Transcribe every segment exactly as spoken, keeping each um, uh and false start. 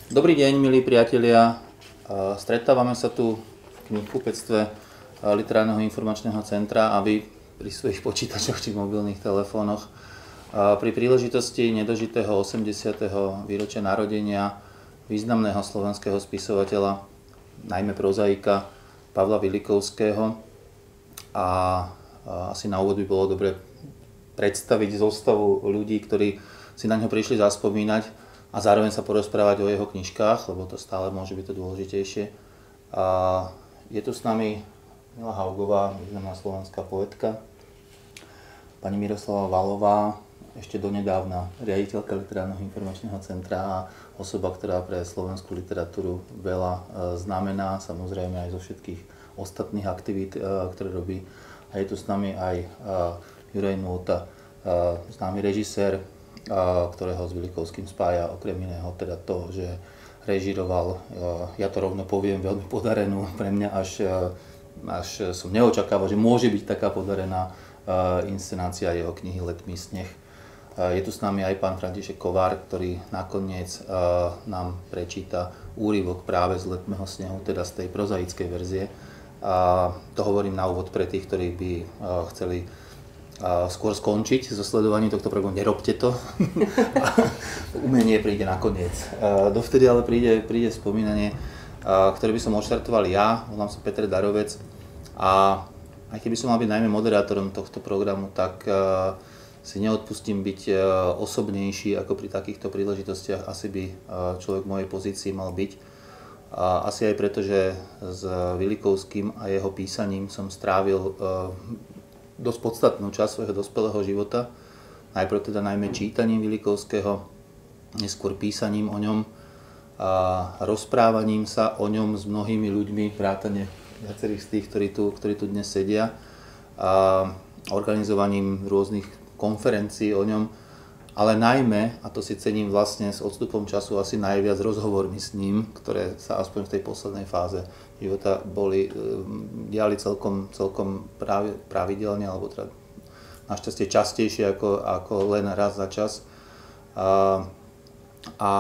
Dobrý deň, milí priatelia. Stretávame sa tu v knihkupectve Literárneho informačného centra a vy pri svojich počítačoch či mobilných telefónoch pri príležitosti nedožitého osemdesiateho výročia narodenia významného slovenského spisovateľa, najmä prozaika Pavla Vilikovského. A asi na úvod by bolo dobre predstaviť zostavu ľudí, ktorí si na ňo prišli zaspomínať a zároveň sa porozprávať o jeho knižkách, lebo to stále môže byť to dôležitejšie. A je tu s nami Mila Haugová, významná slovenská poetka, pani Miroslava Valová, ešte donedávna riaditeľka Literárneho informačného centra a osoba, ktorá pre slovenskú literatúru veľa znamená, samozrejme aj zo všetkých ostatných aktivít, ktoré robí. A je tu s nami aj Juraj Nôta, známy režisér, ktorého s Vilikovským spája okrem iného teda to, že režiroval, ja to rovno poviem, veľmi podarenú, pre mňa až, až som neočakával, že môže byť taká podarená inscenácia jeho knihy Letmý sneh. Je tu s nami aj pán František Kovár, ktorý nakoniec nám prečíta úryvok práve z Letmého snehu, teda z tej prozaickej verzie. A to hovorím na úvod pre tých, ktorí by chceli skôr skončiť so sledovaním tohto programu. Nerobte to. Umenie príde nakoniec. Dovtedy ale príde, príde spomínanie, ktoré by som odštartoval ja. Volám sa Peter Darovec a aj keby som mal byť najmä moderátorom tohto programu, tak si neodpustím byť osobnejší, ako pri takýchto príležitostiach asi by človek v mojej pozícii mal byť. Asi aj preto, že s Vilikovským a jeho písaním som strávil dosť podstatnú časť svojho dospelého života. Najprv teda najmä čítaním Vilikovského, neskôr písaním o ňom a rozprávaním sa o ňom s mnohými ľuďmi, vrátane viacerých z tých, ktorí tu, ktorí tu dnes sedia, a organizovaním rôznych konferencií o ňom, ale najmä, a to si cením vlastne s odstupom času asi najviac, rozhovormi s ním, ktoré sa aspoň v tej poslednej fáze života boli, diali celkom, celkom pravidelne, alebo teda našťastie častejšie ako, ako len raz za čas. A, a,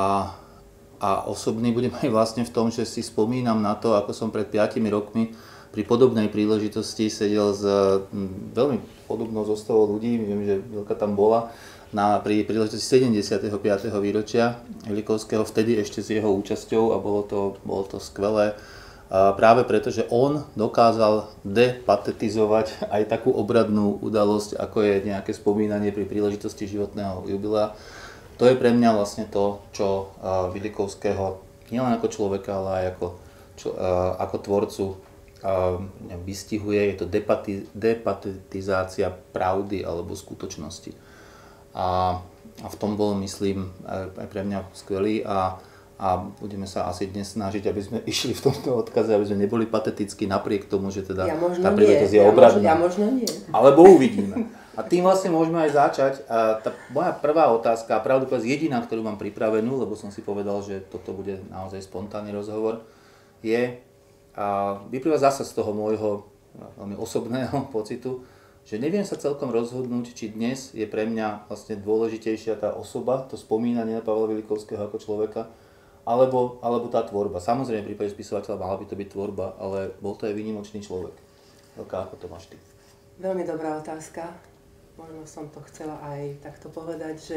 a osobný budem aj vlastne v tom, že si spomínam na to, ako som pred piatimi rokmi pri podobnej príležitosti sedel s veľmi podobnou zostavou ľudí, viem, že Vilka tam bola, na, pri príležitosti sedemdesiateho piateho výročia Vilikovského, vtedy ešte s jeho účasťou, a bolo to, bolo to skvelé. A práve preto, že on dokázal depatetizovať aj takú obradnú udalosť, ako je nejaké spomínanie pri príležitosti životného jubilea. To je pre mňa vlastne to, čo Vilikovského nielen ako človeka, ale aj ako, čo, ako tvorcu vystihuje. Je to depati, depatetizácia pravdy alebo skutočnosti. A, a v tom bol, myslím, aj pre mňa skvelý a, a budeme sa asi dnes snažiť, aby sme išli v tomto odkaze, aby sme neboli patetickí napriek tomu, že teda ja tá príležitosť je obradná. Ja možno nie. Alebo uvidíme. A tým vlastne môžeme aj začať. A tá moja prvá otázka, a pravdu povedz jediná, ktorú mám pripravenú, lebo som si povedal, že toto bude naozaj spontánny rozhovor, je, a vyplýva zasa z toho môjho veľmi osobného pocitu, že neviem sa celkom rozhodnúť, či dnes je pre mňa vlastne dôležitejšia tá osoba, to spomínanie na Pavla Vilikovského ako človeka, alebo, alebo tá tvorba. Samozrejme, v prípade spisovateľa mala by to byť tvorba, ale bol to aj výnimočný človek. Veľká, ako to máš ty? Veľmi dobrá otázka. Možno som to chcela aj takto povedať, že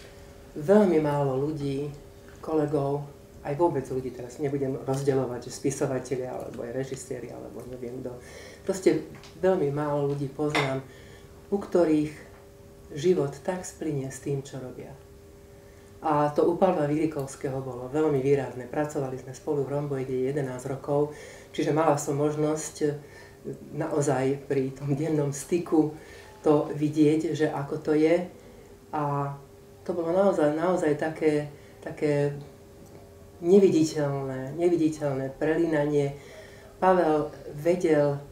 veľmi málo ľudí, kolegov, aj vôbec ľudí, teraz nebudem rozdeľovať, že spisovatelia, alebo aj režiséri, alebo neviem kto. Proste veľmi málo ľudí poznám, u ktorých život tak splynie s tým, čo robia. A to u Pavla Vilikovského bolo veľmi výrazné. Pracovali sme spolu v Rhomboide jedenásť rokov, čiže mala som možnosť naozaj pri tom dennom styku to vidieť, že ako to je. A to bolo naozaj, naozaj také, také neviditeľné, neviditeľné prelínanie. Pavel vedel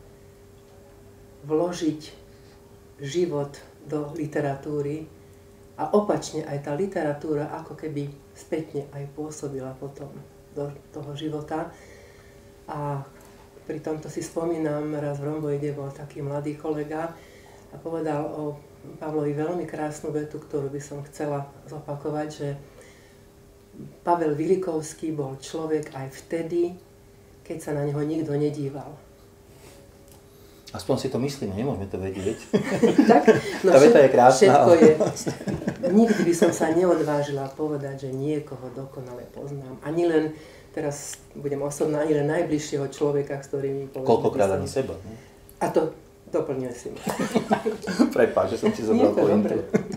vložiť život do literatúry a opačne aj tá literatúra ako keby spätne aj pôsobila potom do toho života. A pri tomto si spomínam, raz v Rhomboide bol taký mladý kolega a povedal o Pavlovi veľmi krásnu vetu, ktorú by som chcela zopakovať, že Pavel Vilikovský bol človek aj vtedy, keď sa na neho nikto nedíval. Aspoň si to myslíme, nemôžeme to vedieť. Tak? No tá veta je krásna. Všetko je. Nikdy by som sa neodvážila povedať, že niekoho dokonale poznám. Ani len, teraz budem osobná, ani len najbližšieho človeka, s ktorým... Koľkokrát ani seba. Ne? A to doplňuje si ma. Prepáč, že som ti zobral pointu.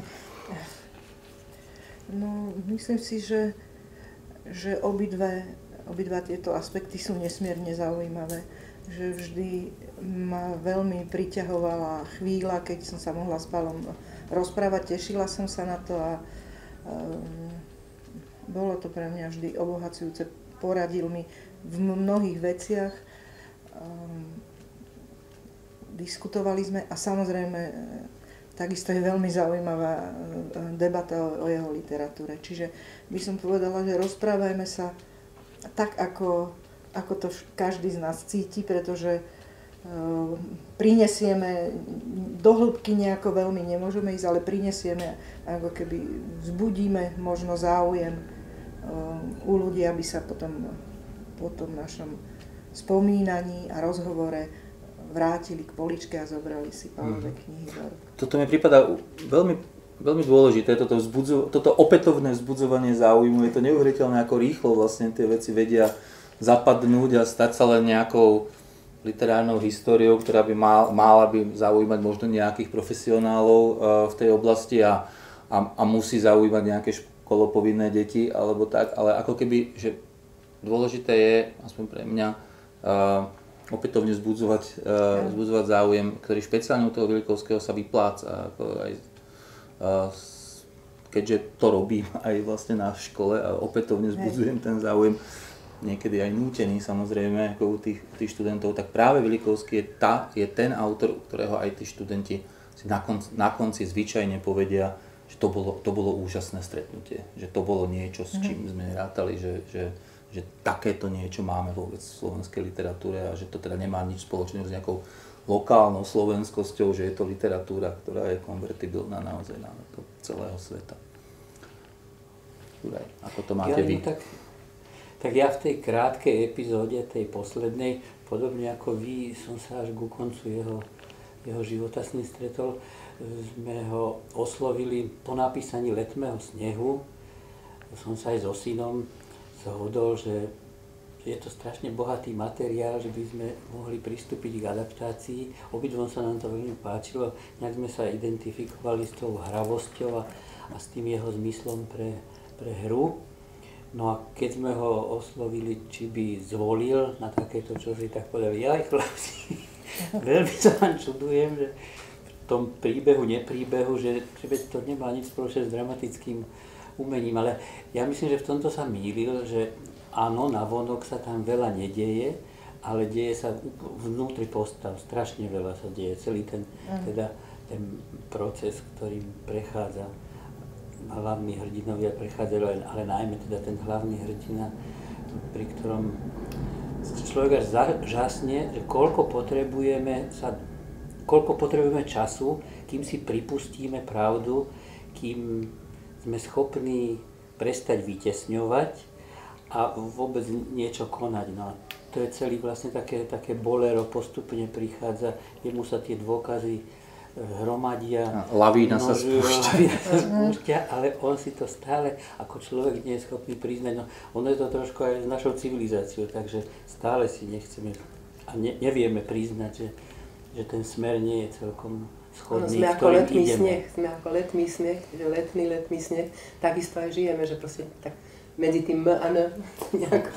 No, myslím si, že, že obidve, obidva tieto aspekty sú nesmierne zaujímavé. Že vždy ma veľmi priťahovala chvíľa, keď som sa mohla s Pálom rozprávať, tešila som sa na to a um, bolo to pre mňa vždy obohacujúce. Poradil mi v mnohých veciach, um, diskutovali sme a samozrejme takisto je veľmi zaujímavá debata o, o jeho literatúre. Čiže by som povedala, že rozprávajme sa tak, ako ako to každý z nás cíti, pretože uh, prinesieme, do hĺbky nejako veľmi nemôžeme ísť, ale prinesieme, ako keby vzbudíme možno záujem uh, u ľudí, aby sa potom po tom našom spomínaní a rozhovore vrátili k poličke a zobrali si Pálove knihy. Toto mi prípada veľmi, veľmi dôležité, toto, vzbudzo- toto opätovné vzbudzovanie záujmu, je to neuveriteľné, ako rýchlo vlastne tie veci vedia zapadnúť a stať sa len nejakou literárnou históriou, ktorá by mal, mala by zaujímať možno nejakých profesionálov uh, v tej oblasti a, a, a musí zaujímať nejaké školopovinné deti alebo tak, ale ako keby, že dôležité je, aspoň pre mňa, uh, opätovne vzbudzovať, uh, vzbudzovať záujem, ktorý špeciálne u toho Vilikovského sa vypláca. Ako aj, uh, keďže to robím aj vlastne na škole a opätovne vzbudzujem ten záujem, niekedy aj nútený samozrejme ako u tých, tých študentov, tak práve Vilikovský je, tá, je ten autor, u ktorého aj tí študenti si na konci, na konci zvyčajne povedia, že to bolo, to bolo úžasné stretnutie, že to bolo niečo, s čím sme rátali, že, že, že takéto niečo máme vôbec v slovenskej literatúre a že to teda nemá nič spoločného s nejakou lokálnou slovenskosťou, že je to literatúra, ktorá je konvertibilná naozaj na to celého sveta. Ako to máte ja, vy? Tak... Tak ja v tej krátkej epizóde, tej poslednej, podobne ako vy, som sa až ku koncu jeho, jeho života s ním stretol. Sme ho oslovili po napísaní Letmého snehu. Som sa aj so synom zhodol, že je to strašne bohatý materiál, že by sme mohli pristúpiť k adaptácii. Obidvom sa nám to veľmi páčilo. Nejak sme sa identifikovali s tou hravosťou a, a s tým jeho zmyslom pre, pre hru. No a keď sme ho oslovili, či by zvolil na takéto čosi, tak povedali, jaj chlapci, veľmi sa vám čudujem, že v tom príbehu, nepríbehu, že, že to nemá nič spoločné s dramatickým umením, ale ja myslím, že v tomto sa mýlil, že áno, navonok sa tam veľa nedieje, ale deje sa vnútri postav, strašne veľa sa deje, celý ten, teda, ten proces, ktorým prechádza hlavní hrdinovia prechádzajú, ale najmä teda ten hlavný hrdina, pri ktorom človek až žasne, že koľko potrebujeme sa, koľko potrebujeme času, kým si pripustíme pravdu, kým sme schopní prestať vytesňovať a vôbec niečo konať. No, to je celý vlastne také, také bolero, postupne prichádza, jemu sa tie dôkazy hromadia, lavína sa spúšťa. Lavína sa spúšťa, ale on si to stále ako človek nie je schopný priznať. No, ono je to trošku aj s našou civilizáciou, takže stále si nechceme a ne, nevieme priznať, že, že ten smer nie je celkom schodný, no, sme ako letný sneh, sme ako letný sneh, že letný, letný sneh, takisto aj žijeme, že proste tak medzi tým M a N nejako.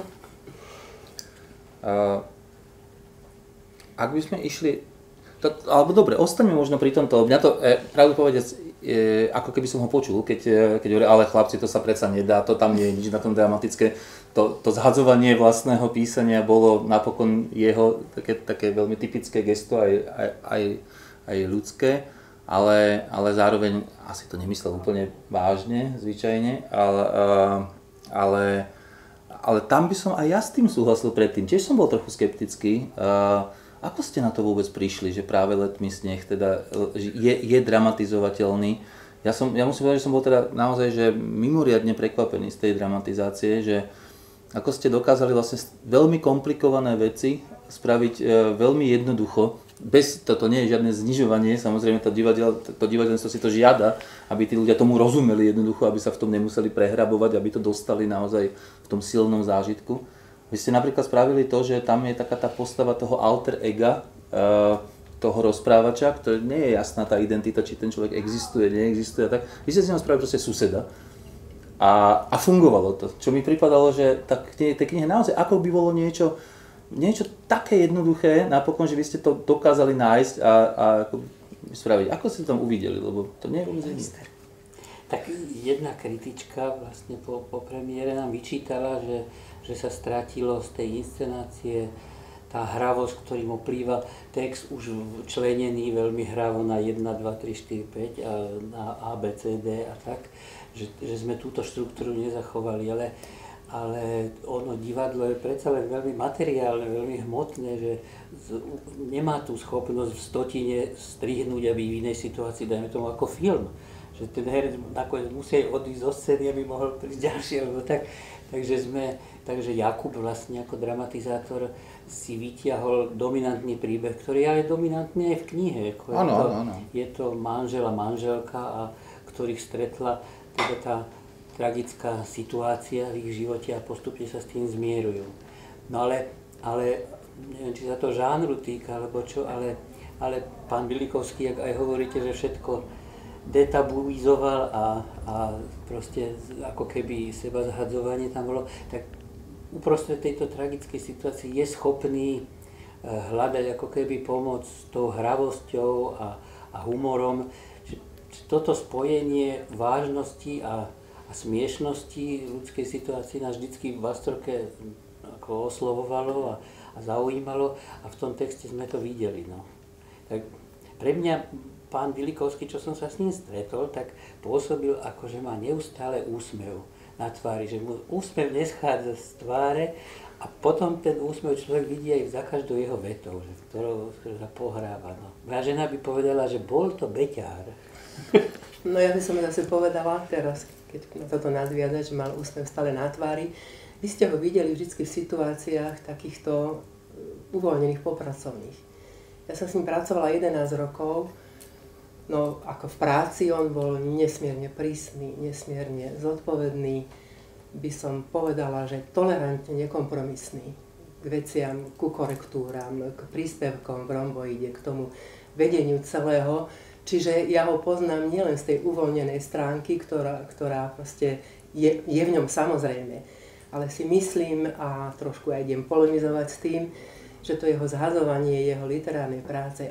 Uh, ak by sme išli To, alebo dobre, ostaňme možno pri tomto. Mňa to, e, pravdu povedať, e, ako keby som ho počul, keď, e, keď hovorí, ale chlapci, to sa predsa nedá, to tam nie je nič na tom dramatické. To, to zhadzovanie vlastného písania bolo napokon jeho také, také veľmi typické gesto, aj, aj, aj, aj ľudské, ale, ale zároveň asi to nemyslel úplne vážne, zvyčajne, ale, ale, ale tam by som aj ja s tým súhlasil predtým. Tiež som bol trochu skeptický. Ako ste na to vôbec prišli, že práve Letmý sneh teda je, je dramatizovateľný? Ja, som, ja musím povedať, že som bol teda naozaj že mimoriadne prekvapený z tej dramatizácie, že ako ste dokázali vlastne veľmi komplikované veci spraviť e, veľmi jednoducho. Bez, toto nie je žiadne znižovanie, samozrejme to, divadel, to divadelstvo si to žiada, aby tí ľudia tomu rozumeli jednoducho, aby sa v tom nemuseli prehrabovať, aby to dostali naozaj v tom silnom zážitku. Vy ste napríklad spravili to, že tam je taká tá postava toho alter ega, e, toho rozprávača, ktoré nie je jasná tá identita, či ten človek existuje, neexistuje a tak. Vy ste si nám spravili proste suseda a, a fungovalo to, čo mi pripadalo, že tak tej knihe naozaj ako by bolo niečo, niečo také jednoduché, napokon, že by ste to dokázali nájsť a, a ako spraviť. Ako ste to tam uvideli, lebo to nie je vôbec jednoduché. Tak jedna kritička vlastne po, po premiére nám vyčítala, že, že sa strátilo z tej inscenácie tá hravosť, ktorým oplýva text už členený veľmi hravo na jeden, dva, tri, štyri, päť a na A, B, C, D a tak, že, že sme túto štruktúru nezachovali, ale, ale ono divadlo je predsa len veľmi materiálne, veľmi hmotné, že z, nemá tú schopnosť v stotine strihnúť, aby v inej situácii, dajme tomu ako film, že ten herec nakoniec musí odísť zo scény, aby mohol prísť ďalšie, alebo tak. Takže sme, takže Jakub vlastne ako dramatizátor si vytiahol dominantný príbeh, ktorý je ale dominantný aj v knihe. Áno, je, to, áno, áno. je to manžel a manželka, a ktorých stretla teda tá tragická situácia v ich živote a postupne sa s tým zmierujú. No ale, ale neviem, či sa to žánru týka, alebo čo, ale, ale pán Bilikovský, ak aj hovoríte, že všetko detabuizoval a, a proste ako keby seba zhadzovanie tam bolo, tak uprostred tejto tragickej situácii je schopný hľadať ako keby pomoc s tou hravosťou a, a humorom. Že, že toto spojenie vážnosti a, a smiešnosti ľudskej situácii nás vždycky v Vastrke ako oslovovalo a, a zaujímalo a v tom texte sme to videli. No. Tak pre mňa pán Bilikovský, čo som sa s ním stretol, tak pôsobil ako, že má neustále úsmev na tvári, že mu úsmev neschádza z tváre a potom ten úsmev človek vidí aj za každou jeho vetou, že, ktorou, ktorou sa pohráva. No. Moja žena by povedala, že bol to beťár. No ja by som zase povedala teraz, keď na toto nadviazať, že mal úsmev stále na tvári. Vy ste ho videli vždy v situáciách takýchto uvoľnených popracovných. Ja som s ním pracovala jedenásť rokov. No, ako v práci on bol nesmierne prísny, nesmierne zodpovedný, by som povedala, že tolerantne nekompromisný k veciam, ku korektúram, k príspevkom v romboide, k tomu vedeniu celého. Čiže ja ho poznám nielen z tej uvoľnenej stránky, ktorá, ktorá proste je, je v ňom samozrejme, ale si myslím, a trošku aj idem polemizovať s tým, že to jeho zhadzovanie jeho literárnej práce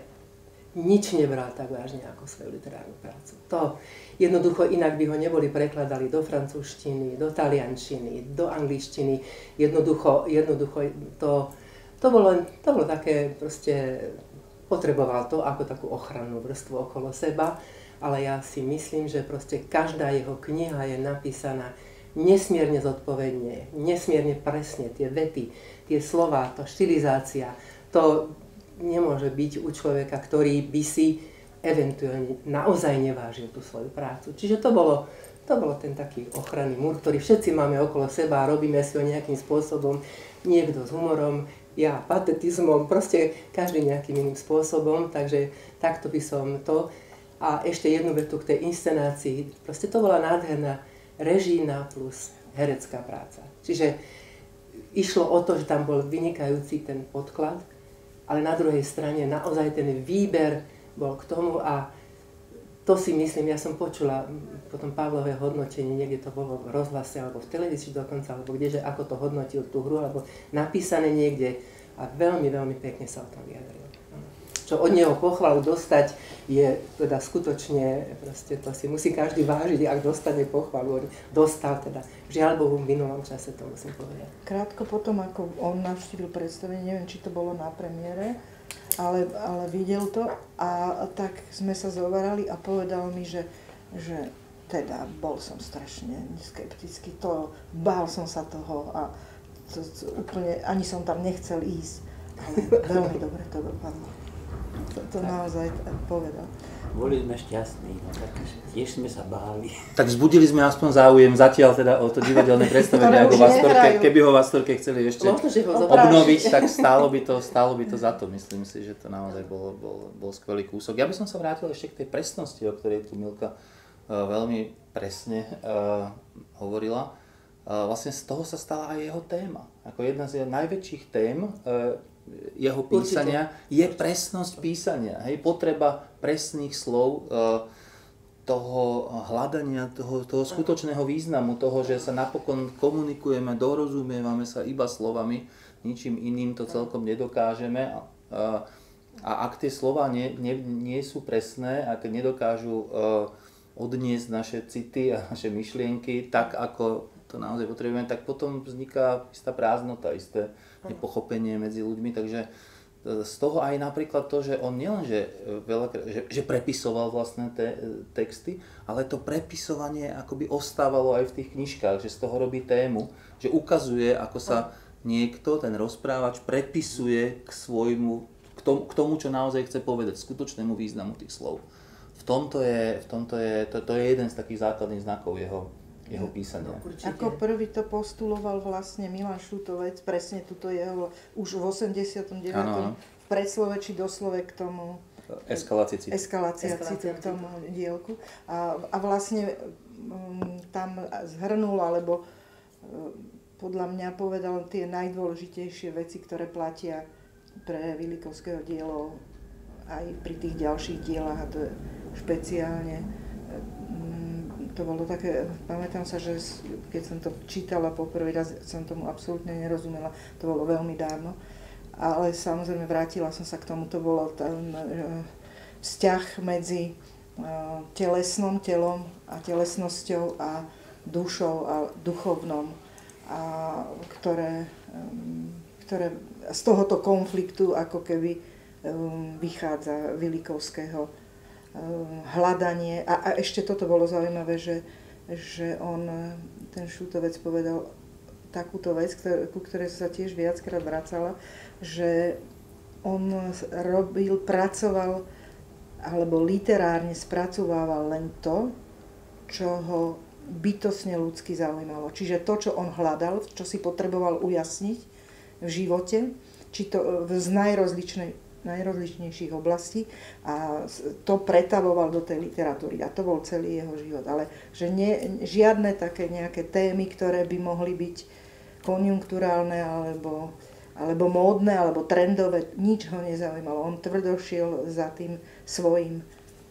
nič nebral tak vážne ako svoju literárnu prácu. To jednoducho inak by ho neboli prekladali do francúzštiny, do taliančiny, do angličtiny. Jednoducho, jednoducho to, to, bolo, to bolo také, proste potreboval to ako takú ochrannú vrstvu okolo seba, ale ja si myslím, že proste každá jeho kniha je napísaná nesmierne zodpovedne, nesmierne presne, tie vety, tie slová, tá štilizácia, to nemôže byť u človeka, ktorý by si eventuálne naozaj nevážil tú svoju prácu. Čiže to bolo, to bolo ten taký ochranný múr, ktorý všetci máme okolo seba a robíme si ho nejakým spôsobom, niekto s humorom, ja patetizmom, proste každý nejakým iným spôsobom, takže takto by som to. A ešte jednu vetu k tej inscenácii, proste to bola nádherná režijná plus herecká práca. Čiže išlo o to, že tam bol vynikajúci ten podklad, ale na druhej strane naozaj ten výber bol k tomu a to si myslím, ja som počula potom Pavlové hodnotenie, niekde to bolo v rozhlase alebo v televízii dokonca, alebo kdeže, ako to hodnotil tú hru, alebo napísané niekde a veľmi, veľmi pekne sa o tom vyjadril. Čo od neho pochvalu dostať je teda skutočne, proste to si musí každý vážiť, ak dostane pochvalu, dostal teda. Žiaľ Bohu, v minulom čase to musím povedať. Krátko potom, ako on navštívil predstavenie, neviem, či to bolo na premiére, ale, ale videl to a, a tak sme sa zhovárali a povedal mi, že, že teda bol som strašne skeptický, to, bál som sa toho a to, to, úplne ani som tam nechcel ísť, ale veľmi dobre to dopadlo. To, to naozaj povedal. boli sme šťastní, no tak tiež sme sa báli. Tak vzbudili sme aspoň záujem zatiaľ teda o to divadelné predstavenie, ako v Astorke, keby ho v Astorke chceli ešte obnoviť, tak stálo by to, stálo by to za to. Myslím si, že to naozaj bol, bol, bol skvelý kúsok. Ja by som sa vrátil ešte k tej presnosti, o ktorej tu Milka uh, veľmi presne uh, hovorila. Uh, vlastne z toho sa stala aj jeho téma. Ako jedna z najväčších tém uh, jeho písania je presnosť písania. Hej, potreba presných slov, toho hľadania, toho, toho skutočného významu, toho, že sa napokon komunikujeme, dorozumievame sa iba slovami, ničím iným to celkom nedokážeme. A, a ak tie slova nie, nie, nie sú presné, ak nedokážu odniesť naše city a naše myšlienky tak, ako to naozaj potrebujeme, tak potom vzniká istá prázdnota, isté nepochopenie medzi ľuďmi, takže z toho aj napríklad to, že on nielenže veľa, že, že prepisoval vlastné te, texty, ale to prepisovanie akoby ostávalo aj v tých knižkách, že z toho robí tému, že ukazuje, ako sa niekto, ten rozprávač, prepisuje k svojmu, k tomu, k tomu čo naozaj chce povedať, skutočnému významu tých slov. V tomto je, v tomto je, to, to je jeden z takých základných znakov jeho jeho písania. No, ako prvý to postuloval vlastne Milan Šutovec, presne tuto jeho, už v osemdesiatom deviatom v preslove či doslove k tomu eskalácia citu, eskalácia citu k tomu dielku. A, a vlastne um, tam zhrnul, alebo um, podľa mňa povedal tie najdôležitejšie veci, ktoré platia pre Vilikovského dielo aj pri tých ďalších dielach, a to je špeciálne. To bolo také, pamätám sa, že keď som to čítala poprvý raz, som tomu absolútne nerozumela, to bolo veľmi dávno, ale samozrejme vrátila som sa k tomu, to bolo ten vzťah medzi telesnom, telom a telesnosťou a dušou a duchovnom, a ktoré, ktoré z tohoto konfliktu ako keby vychádza Vilikovského hľadanie. A, a ešte toto bolo zaujímavé, že, že on, ten Šutovec, povedal takúto vec, ktor- ku ktorej sa tiež viackrát vracala, že on robil, pracoval alebo literárne spracovával len to, čo ho bytostne ľudsky zaujímalo. Čiže to, čo on hľadal, čo si potreboval ujasniť v živote, či to z najrozličnej najrozličnejších oblastí, a to pretavoval do tej literatúry. A to bol celý jeho život. Ale že nie, žiadne také nejaké témy, ktoré by mohli byť konjunkturálne alebo, alebo módne, alebo trendové, nič ho nezaujímalo. On tvrdo šiel za tým svojím.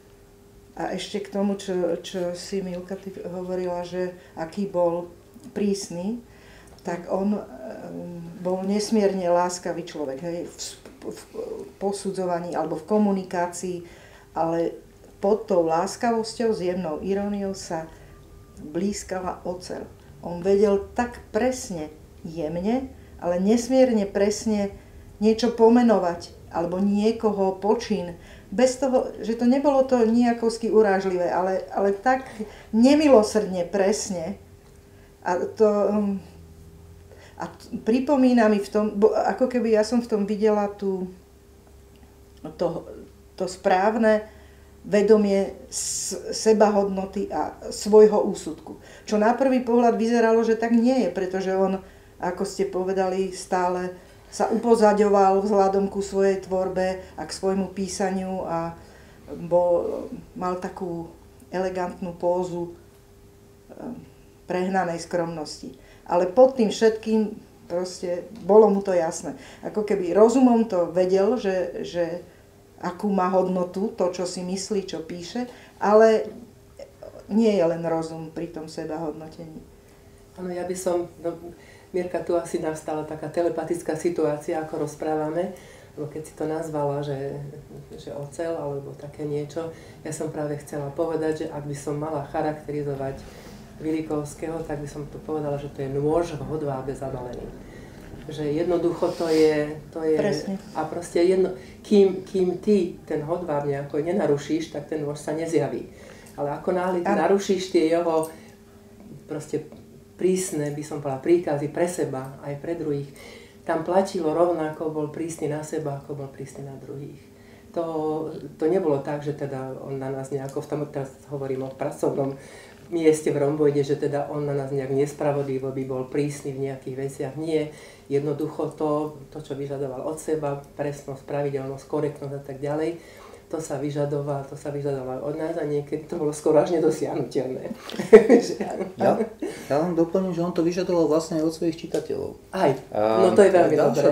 A ešte k tomu, čo, čo si Milka ty hovorila, že aký bol prísny, tak on bol nesmierne láskavý človek. Hej, v, v posudzovaní alebo v komunikácii, ale pod tou láskavosťou, s jemnou iróniou sa blízkala oceľ. On vedel tak presne, jemne, ale nesmierne presne niečo pomenovať alebo niekoho počin, bez toho, že to nebolo to nejakovsky urážlivé, ale, ale tak nemilosrdne presne. A to... A pripomína mi v tom, ako keby ja som v tom videla tú, to, to správne vedomie sebahodnoty a svojho úsudku. Čo na prvý pohľad vyzeralo, že tak nie je, pretože on, ako ste povedali, stále sa upozaďoval vzhľadom ku svojej tvorbe a k svojmu písaniu a bol, mal takú elegantnú pózu prehnanej skromnosti. Ale pod tým všetkým proste bolo mu to jasné. Ako keby rozumom to vedel, že, že akú má hodnotu to, čo si myslí, čo píše, ale nie je len rozum pri tom sebahodnotení. Áno, ja by som, no, Mirka, tu asi nastala taká telepatická situácia, ako rozprávame, lebo keď si to nazvala, že, že oceľ alebo také niečo, ja som práve chcela povedať, že ak by som mala charakterizovať Vilikovského, tak by som to povedala, že to je nôž v hodvábe zabalený. Že jednoducho to je... To je Presne. A proste jedno, kým, kým ty ten hodváb nejako nenarušíš, tak ten nôž sa nezjaví. Ale ako náhle ty narušíš tie jeho proste prísne, by som povedala, príkazy pre seba, aj pre druhých, tam platilo rovnako, bol prísny na seba, ako bol prísny na druhých. to, to nebolo tak, že teda on na nás nejako, v tom, teraz hovorím o pracovnom mieste v Rhomboide, že teda on na nás nejak nespravodlivo by bol prísny v nejakých veciach. Nie, jednoducho to, to čo vyžadoval od seba, presnosť, pravidelnosť, korektnosť a tak ďalej, to sa vyžadoval, to sa vyžadoval od nás a niekedy to bolo skoro až nedosiahnuteľné. ja, ja len doplním, že on to vyžadoval vlastne aj od svojich čitateľov. Aj, no to je veľmi dobré.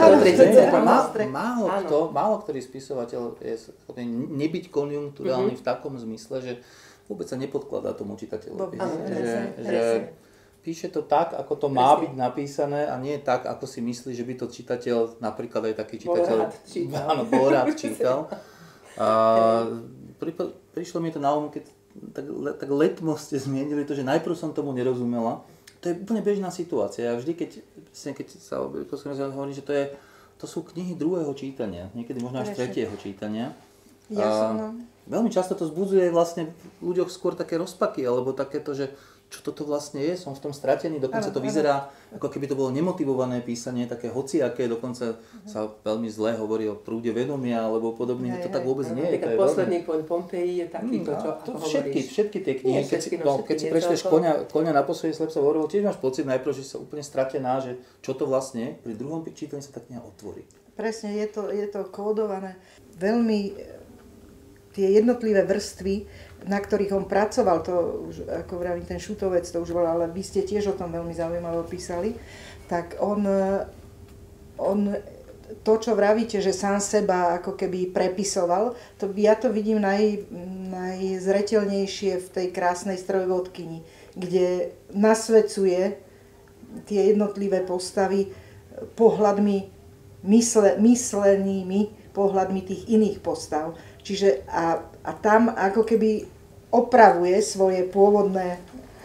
Málo kto, málo ktorý spisovateľ je schopný nebyť konjunkturálny mm-hmm. v takom zmysle, že vôbec sa nepodkladá tomu čitateľovi. Áno, že, presne, že presne. Píše to tak, ako to má byť napísané a nie tak, ako si myslí, že by to čitateľ, napríklad aj taký čitateľ, bol rád čítal. Áno, bol rád čítal. A pri, prišlo mi to na um, keď tak, tak letmo ste zmienili to, že najprv som tomu nerozumela. To je úplne bežná situácia. Ja vždy, keď, keď sa hovorím, že to, je, to sú knihy druhého čítania, niekedy možno až tretieho čítania. Ja som, no. Veľmi často to vzbudzuje vlastne v ľuďoch skôr také rozpaky, alebo takéto, že čo toto vlastne je, som v tom stratený, dokonca to vyzerá, ako keby to bolo nemotivované písanie, také hociaké, dokonca sa veľmi zle hovorí o prúde vedomia, alebo podobne, to tak vôbec nie je. Napríklad posledný veľmi... Pompeji je taký, to, čo to všetky, všetky tie knihy, keď si, no, keď si prečteš koňa, koňa na posledný slepca Orwell, tiež máš pocit najprv, že sa úplne stratená, že čo to vlastne je, pri druhom čítaní sa tá kniha otvorí. Presne, je to, je to kódované. Veľmi tie jednotlivé vrstvy, na ktorých on pracoval, to už, ako vravím, ten Šutovec to už bol, ale vy ste tiež o tom veľmi zaujímavo písali, tak on, on to, čo vravíte, že sám seba ako keby prepisoval, to ja to vidím naj, najzreteľnejšie v tej krásnej strojvodkyni, kde nasvedcuje tie jednotlivé postavy pohľadmi, mysle, myslenými pohľadmi tých iných postav. Čiže a, a tam ako keby opravuje svoje pôvodné,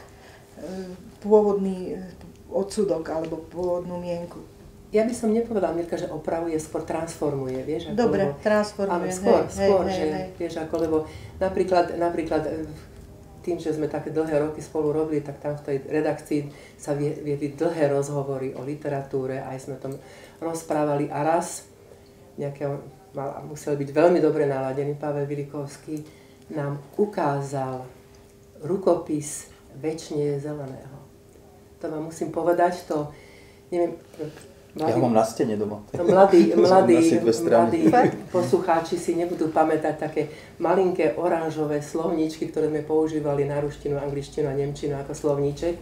pôvodný odsudok alebo pôvodnú mienku. Ja by som nepovedala, Mirka, že opravuje, skôr transformuje, vieš? Ako, Dobre, lebo, transformuje. Áno, skôr, hej, skôr, hej, že, hej. vieš, ako, lebo napríklad, napríklad tým, že sme také dlhé roky spolu robili, tak tam v tej redakcii sa viedli dlhé rozhovory o literatúre, aj sme tam rozprávali a raz nejakého mal, musel byť veľmi dobre naladený, Pavel Vilikovský, nám ukázal rukopis Večne zeleného. To vám musím povedať, to, neviem, mladí, ja mám na stene doma. Mladí, mladí, mladí poslucháči si nebudú pamätať také malinké oranžové slovníčky, ktoré sme používali na ruštinu, angličtinu a nemčinu ako slovníček.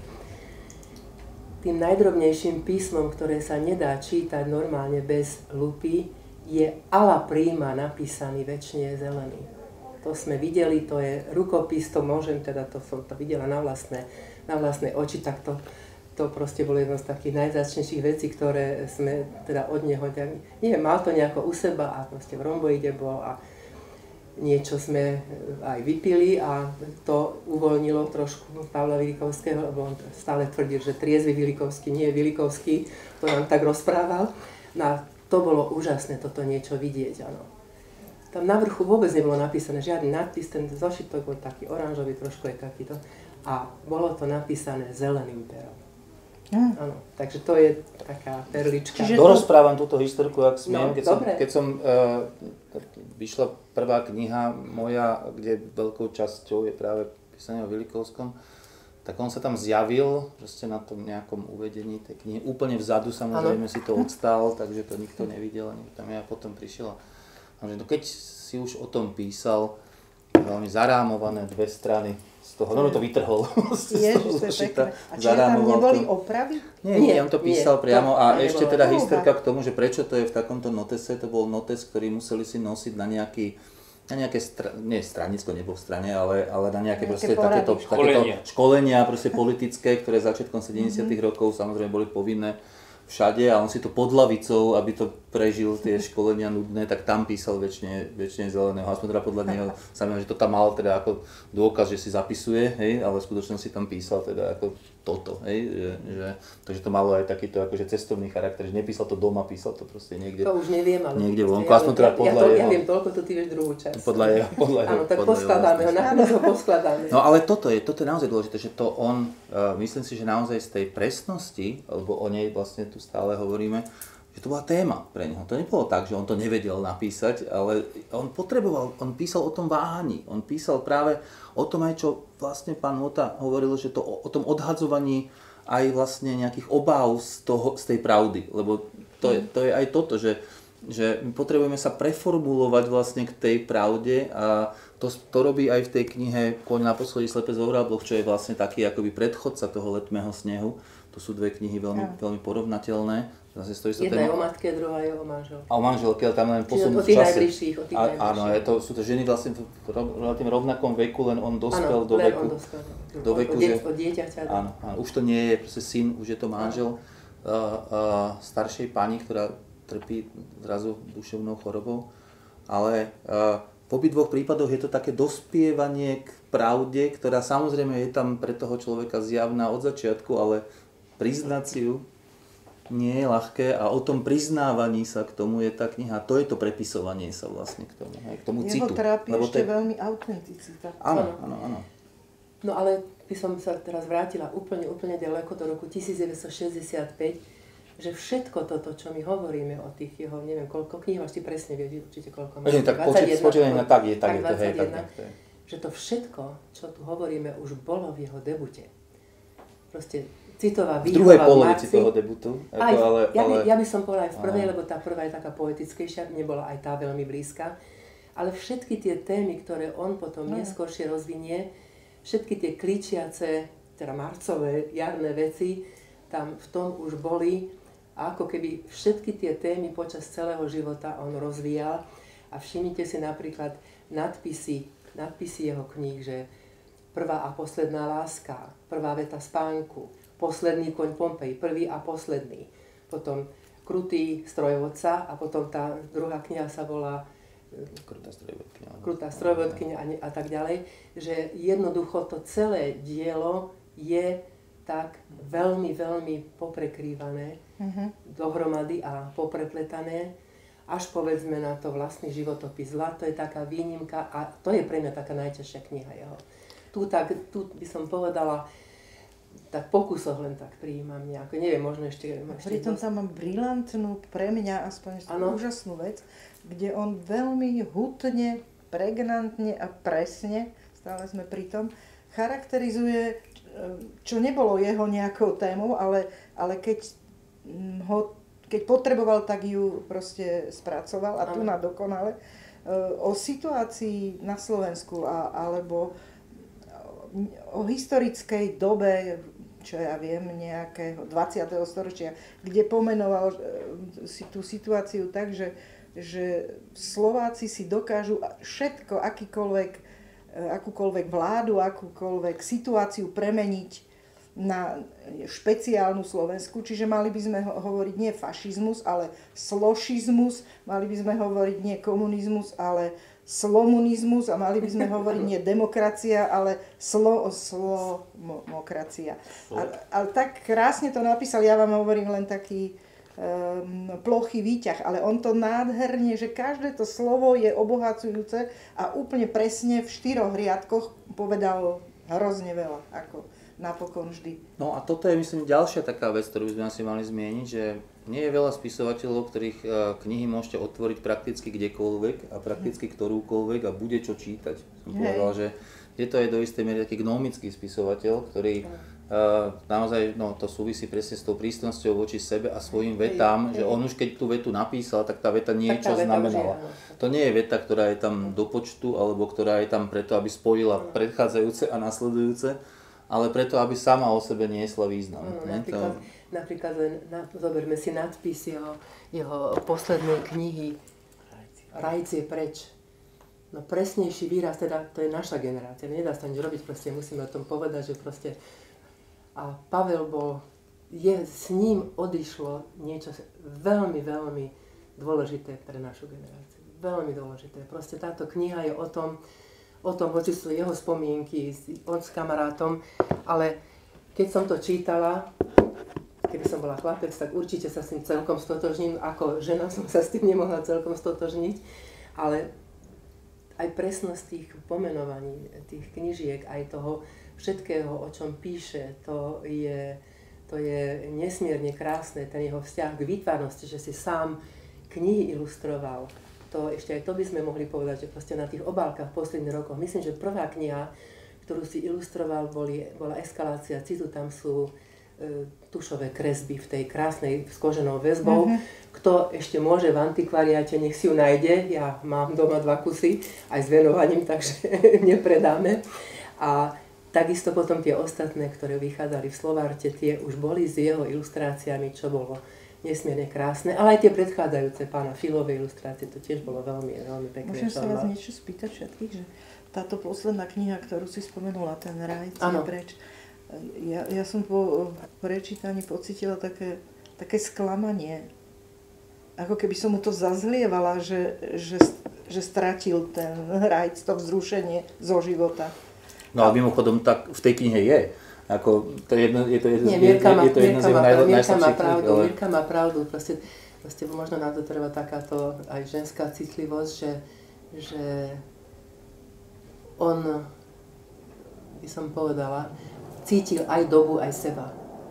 Tým najdrobnejším písmom, ktoré sa nedá čítať normálne bez lupy, je ala prima napísaný Večne zelený. To sme videli, to je rukopis, to môžem, teda to som to videla na vlastné, na vlastné oči, tak to, to proste bolo jedno z takých najzáčnejších vecí, ktoré sme teda od neho, neviem, mal to nejako u seba a proste v Rhomboide bol a niečo sme aj vypili a to uvoľnilo trošku Pavla Vilikovského, lebo on stále tvrdil, že triezvy Vilikovský nie je Vilikovský, to nám tak rozprával. No, to bolo úžasné toto niečo vidieť, áno. Tam na vrchu vôbec nebolo napísané žiadny nadpis, ten zošitok bol taký oranžový, trošku aj takýto. A bolo to napísané zeleným perom. Mm. Áno, takže to je taká perlička. Čiže dorozprávam to... túto historku, ak smiem. No, keď, som, keď som uh, vyšla prvá kniha moja, kde veľkou časťou je práve písanie o Vilikovskom, tak on sa tam zjavil, proste na tom nejakom uvedení tej knihy. Úplne vzadu samozrejme ano. Si to odstal, takže to nikto nevidel. Tam ja potom prišiel. A keď si už o tom písal, veľmi zarámované dve strany z toho, no, no to vytrhol. Ježiš, to je pekné. A či tam neboli opravy? Nie, nie, on to písal nie, priamo to, a ešte teda historka k tomu, že prečo to je v takomto notese, to bol notes, ktorý museli si nosiť na nejaký na nejaké, stra- nie stranicko, nebol v strane, ale, ale na nejaké, nejaké proste takéto, takéto školenia proste politické, ktoré začiatkom sedemdesiatych mm-hmm. rokov samozrejme boli povinné všade a on si to pod lavicou, aby to prežil tie školenia nudné, tak tam písal Večne, Večne zeleného. Aspoň teda podľa neho samého, že to tam mal teda ako dôkaz, že si zapisuje, hej, ale v skutočnosti tam písal teda ako toto, hej, že, že, takže to malo aj takýto akože cestovný charakter, že nepísal to doma, písal to proste niekde. To už neviem, ale niekde vonku, aspoň teda podľa ja, to, jeho. Ja viem toľko, to ty vieš druhú časť. Podľa jeho, podľa jeho. Áno, tak poskladáme ho, nakoniec ho poskladáme. No ale toto je, toto je naozaj dôležité, že to on, uh, myslím si, že naozaj z tej presnosti, lebo o nej vlastne tu stále hovoríme, že to bola téma pre neho. To nebolo tak, že on to nevedel napísať, ale on potreboval, on písal o tom váhaní. On písal práve o tom aj, čo vlastne pán Mota hovoril, že to o, o tom odhadzovaní aj vlastne nejakých obáv z, toho, z tej pravdy. Lebo to je, to je aj toto, že, že my potrebujeme sa preformulovať vlastne k tej pravde a to, to robí aj v tej knihe Kôň na poschodí, slepec vo vrábloch, čo je vlastne taký akoby predchodca toho Letmého snehu. To sú dve knihy veľmi, veľmi porovnateľné. Zase stojí sa Jedna téma... je o matke, druhá je o manželke. A o manželke, ale tam len posun v čase. O tých najbližších, o tých najbližších. Áno, je to, sú to ženy vlastne v relatívne rovnakom veku, len on dospel áno, do veku. On dospel. Do veku, o, die, že... o dieťaťa. Áno, áno, už to nie je proste syn, už je to manžel uh, uh, staršej pani, ktorá trpí zrazu duševnou chorobou. Ale uh, v obidvoch prípadoch je to také dospievanie k pravde, ktorá samozrejme je tam pre toho človeka zjavná od začiatku, ale priznať si ju nie je ľahké a o tom priznávaní sa k tomu je tá kniha. To je to prepisovanie sa vlastne k tomu, aj k tomu Jeho citu. Jeho trápi Lebo ešte te... veľmi autenticita. Áno, áno, áno. No ale by som sa teraz vrátila úplne, úplne ďaleko do roku devätnásťstošesťdesiatpäť, že všetko toto, čo my hovoríme o tých jeho, neviem, koľko kníh máš, ty presne vieš, určite koľko máš. Tak počítaj na tak je, tak je to, hej, tak, tak, tak. Že to všetko, čo tu hovoríme, už bolo v jeho debute. Proste citová výchova v druhej polovici toho debutu. Ako, aj, ale, ja, ale... by, ja by som povedala aj v prvej, Aha. lebo tá prvá je taká poetickejšia, nebola aj tá veľmi blízka. Ale všetky tie témy, ktoré on potom no. neskôršie rozvinie, všetky tie kličiace, teda marcové, jarné veci, tam v tom už boli. A ako keby všetky tie témy počas celého života on rozvíjal. A všimnite si napríklad nadpisy, nadpisy jeho kníh, že prvá a posledná láska, prvá veta spánku, posledný koň Pompej, prvý a posledný. Potom krutý strojvodca a potom tá druhá kniha sa volá Krutá strojvodkyňa. Krutá strojvodkyňa a, a tak ďalej. Že jednoducho to celé dielo je tak veľmi, veľmi poprekrývané uh-huh. dohromady a poprepletané, až povedzme na to vlastný životopis zla. To je taká výnimka a to je pre mňa taká najťažšia kniha jeho. Tu, tak, tu by som povedala, tak pokusoch len tak prijímam nejako, neviem, možno ešte... Pritom tam mám brilantnú, pre mňa aspoň úžasnú vec, kde on veľmi hutne, pregnantne a presne, stále sme pri tom, charakterizuje, čo nebolo jeho nejakou témou, ale, ale keď, ho, keď potreboval, tak ju proste spracoval a tu na dokonale, o situácii na Slovensku a, alebo o historickej dobe, čo ja viem, nejakého dvadsiateho storočia, kde pomenoval si tú situáciu tak, že, že Slováci si dokážu všetko, akýkoľvek, akúkoľvek vládu, akúkoľvek situáciu premeniť na špeciálnu Slovensku, čiže mali by sme hovoriť nie fašizmus, ale slošizmus, mali by sme hovoriť nie komunizmus, ale slomunizmus a mali by sme hovoriť nie demokracia, ale slo, slomokracia. Ale tak krásne to napísal, ja vám hovorím len taký um, plochý výťah, ale on to nádherne, že každé to slovo je obohacujúce a úplne presne v štyroch riadkoch povedal hrozne veľa, ako napokon vždy. No a toto je, myslím, ďalšia taká vec, ktorú by sme asi mali zmieniť, že nie je veľa spisovateľov, ktorých knihy môžete otvoriť prakticky kdekoľvek a prakticky ktorúkoľvek a bude čo čítať. Som povedal, že je to aj do istej miery taký gnomický spisovateľ, ktorý uh, naozaj, no to súvisí presne s tou prísnosťou voči sebe a svojim vetám, že on už keď tú vetu napísal, tak tá veta niečo tá veta znamenala. Je, to nie je veta, ktorá je tam do počtu, alebo ktorá je tam preto, aby spojila predchádzajúce a nasledujúce, ale preto, aby sama o sebe niesla význam. No, napríklad, to... napríklad na, zoberme si nadpis jeho, jeho poslednej knihy Rajcie preč. No presnejší výraz, teda to je naša generácia, nedá sa nič robiť, proste musíme o tom povedať, že proste... A Pavel bol, je, s ním odišlo niečo veľmi, veľmi dôležité pre našu generáciu. Veľmi dôležité. Proste táto kniha je o tom, o tom, hoci sú jeho spomienky, on s kamarátom, ale keď som to čítala, keby som bola chlapec, tak určite sa s tým celkom stotožním, ako žena som sa s tým nemohla celkom stotožniť, ale aj presnosť tých pomenovaní, tých knižiek, aj toho všetkého, o čom píše, to je to je nesmierne krásne, ten jeho vzťah k výtvarnosti, že si sám knihy ilustroval. To ešte aj to by sme mohli povedať, že proste na tých obálkach v posledných rokoch. Myslím, že prvá kniha, ktorú si ilustroval, boli, bola Eskalácia citu, tam sú e, tušové kresby v tej krásnej s koženou väzbou. Mm-hmm. Kto ešte môže v antikvariáte, nech si ju nájde. Ja mám doma dva kusy, aj s venovaním, takže nepredáme. A takisto potom tie ostatné, ktoré vychádzali v Slovarte, tie už boli s jeho ilustráciami, čo bolo nesmierne krásne. Ale aj tie predchádzajúce pána Filovej ilustrácie, to tiež bolo veľmi, veľmi pekné. Môžem sa vás niečo spýtať všetkých, že táto posledná kniha, ktorú si spomenula, ten Raj, je preč. Ja, ja som po prečítaní pocítila také, také sklamanie. Ako keby som mu to zazlievala, že, že, že stratil ten Rajc, to vzrušenie zo života. No a mimochodom, tak v tej knihe je. Ako, to je jedno, je to jedno, Nie, Mirka má, je to jedno z jeho najslabších kníh. ale... Mirka má pravdu, proste, proste možno na to treba takáto aj ženská citlivosť, že, že on, by som povedala, cítil aj dobu, aj seba.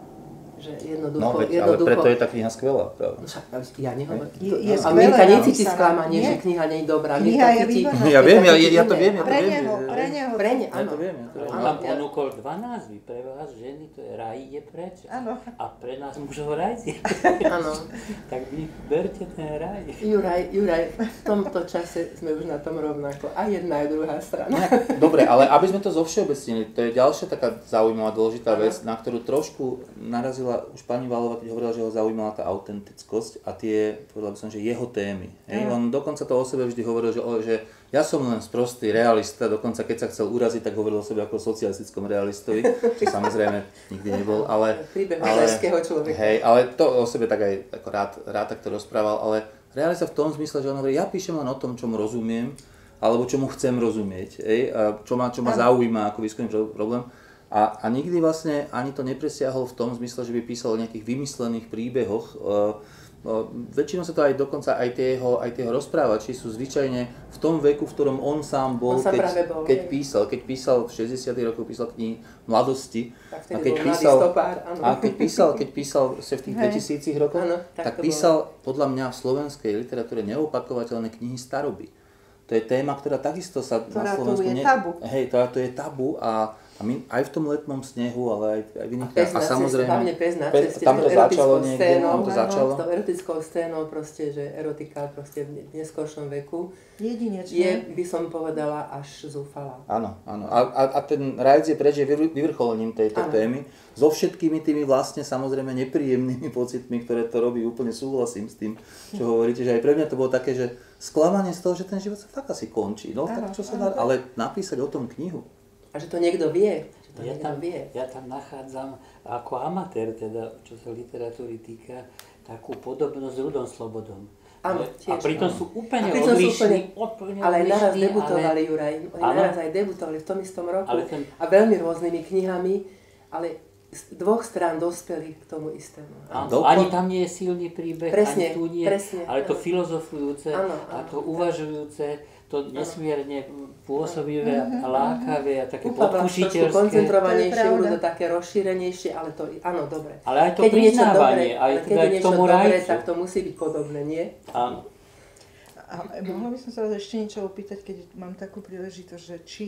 Že jednoducho, no, veď, jednoducho... ale preto je tá kniha skvelá, pravda. Ja nehovorím. Je, je a Mirka necíti sklamanie, že kniha nie je dobrá. Kniha je cíti... výborná. Ja viem, ja, ja to viem. Ja to pre viem, neho, že... pre neho. Pre ne, áno. Ja to viem, ja to viem. On nám ponúkol dva názvy. Pre vás ženy to je Raj je preč. Áno. A pre nás mužov Raj je Áno. Tak vy berte ten Raj. Juraj, Juraj, v tomto čase sme už na tom rovnako. Aj jedna, aj druhá strana. Dobre, ale aby sme to zovšeobecnili, to je ďalšia taká zaujímavá, dôležitá vec, na ktorú trošku narazila už pani Valová, keď hovorila, že ho zaujímala tá autentickosť a tie, povedal by som, že jeho témy. Hej? On dokonca to o sebe vždy hovoril, že, že ja som len sprostý realista, dokonca keď sa chcel uraziť, tak hovoril o sebe ako socialistickom realistovi, čo samozrejme nikdy nebol, ale, ale, hej, ale to o sebe tak aj ako rád, rád takto rozprával, ale realista v tom zmysle, že on hovorí, ja píšem len o tom, čo mu rozumiem, alebo čo mu chcem rozumieť, hej? A čo ma, čo ma zaujíma ako výskumný problém. A, a nikdy vlastne ani to nepresiahol v tom zmysle, že by písal o nejakých vymyslených príbehoch. Uh, uh, väčšinou sa to aj dokonca aj tie jeho, aj tie jeho rozprávači sú zvyčajne v tom veku, v ktorom on sám bol, on keď, bol, keď písal. Keď písal v šesťdesiatych rokoch, písal knihy Mladosti. A keď písal, stopár, a keď písal, keď písal v tých dvetisícich rokoch, ano, tak, tak písal bolo. Podľa mňa v slovenskej literatúre neopakovateľné knihy staroby. To je téma, ktorá takisto sa ktorá na Slovensku... Ktorá tu je tabu. Hej, to, to je tabu a A my aj v tom letnom snehu, ale aj, aj v iných... A, a samozrejme, hlavne pes na ceste, tam to začalo niekde, scénou, tam to začalo. S tou erotickou scénou, proste, že erotika proste v neskôršom veku jedinečne je, by som povedala, až zúfala. Áno, áno. A, a, a ten Rajc je preč, je vyvrcholením tejto áno. témy. So všetkými tými vlastne samozrejme nepríjemnými pocitmi, ktoré to robí, úplne súhlasím s tým, čo hovoríte, že aj pre mňa to bolo také, že sklamanie z toho, že ten život sa fakt asi končí. No áno, tak čo sa dá, ale napísať o tom knihu. A že to niekto vie. Že to ja, niekto tam, vie. ja tam nachádzam ako amatér, teda, čo sa literatúry týka, takú podobnosť s Rudom Slobodom. Áno, tiež. A pritom sú úplne pritom odlišní. Sú úplne, ale aj naraz debutovali, ale... Juraj. Oni naraz aj debutovali v tom istom roku. Ten... A veľmi rôznymi knihami, ale z dvoch strán dospeli k tomu istému. Áno, ani tam nie je silný príbeh, presne, ani tu nie, presne, ale to filozofujúce áno, a áno, to uvažujúce, to nesmierne pôsobivé a lákavé a také podkušiteľské. Trošku koncentrovanejšie, budú to také rozšírenejšie, ale to, áno, dobre. Ale aj to keď priznávanie, aj teda k tomu dobre, Rajcu. tak to musí byť podobné, nie? Áno. A mohla by som sa vás ešte niečo opýtať, keď mám takú príležitosť, že či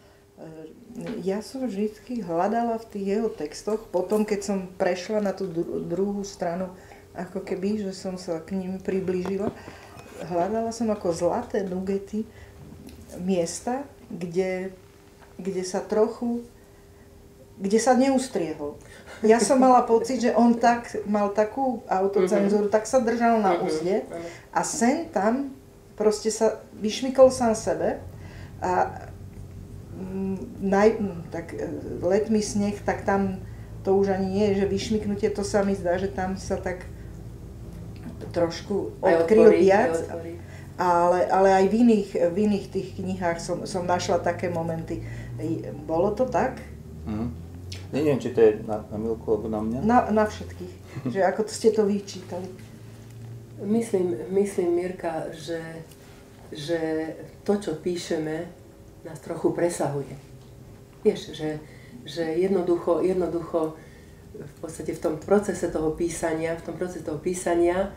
ja som vždy hľadala v tých jeho textoch, potom keď som prešla na tú druhú stranu, ako keby, že som sa k ním priblížila, hľadala som ako zlaté nugety miesta, kde, kde sa trochu, kde sa neustriehol. Ja som mala pocit, že on tak, mal takú autocenzúru, tak sa držal na úzde a sem tam proste sa vyšmykol sám sebe a Naj, tak letný sneh, tak tam to už ani nie je, že vyšmyknutie, to sa mi zdá, že tam sa tak trošku odkryl viac, ale, ale aj v iných, v iných tých knihách som, som našla také momenty. Bolo to tak? Mm. Neviem, či to je na, na Milku alebo na mňa. Na, na všetkých, že ako ste to vyčítali. Myslím, myslím Mirka, že, že to, čo píšeme, nás trochu presahuje. Vieš, že, že jednoducho, jednoducho v podstate v tom procese toho písania, v tom procese toho písania,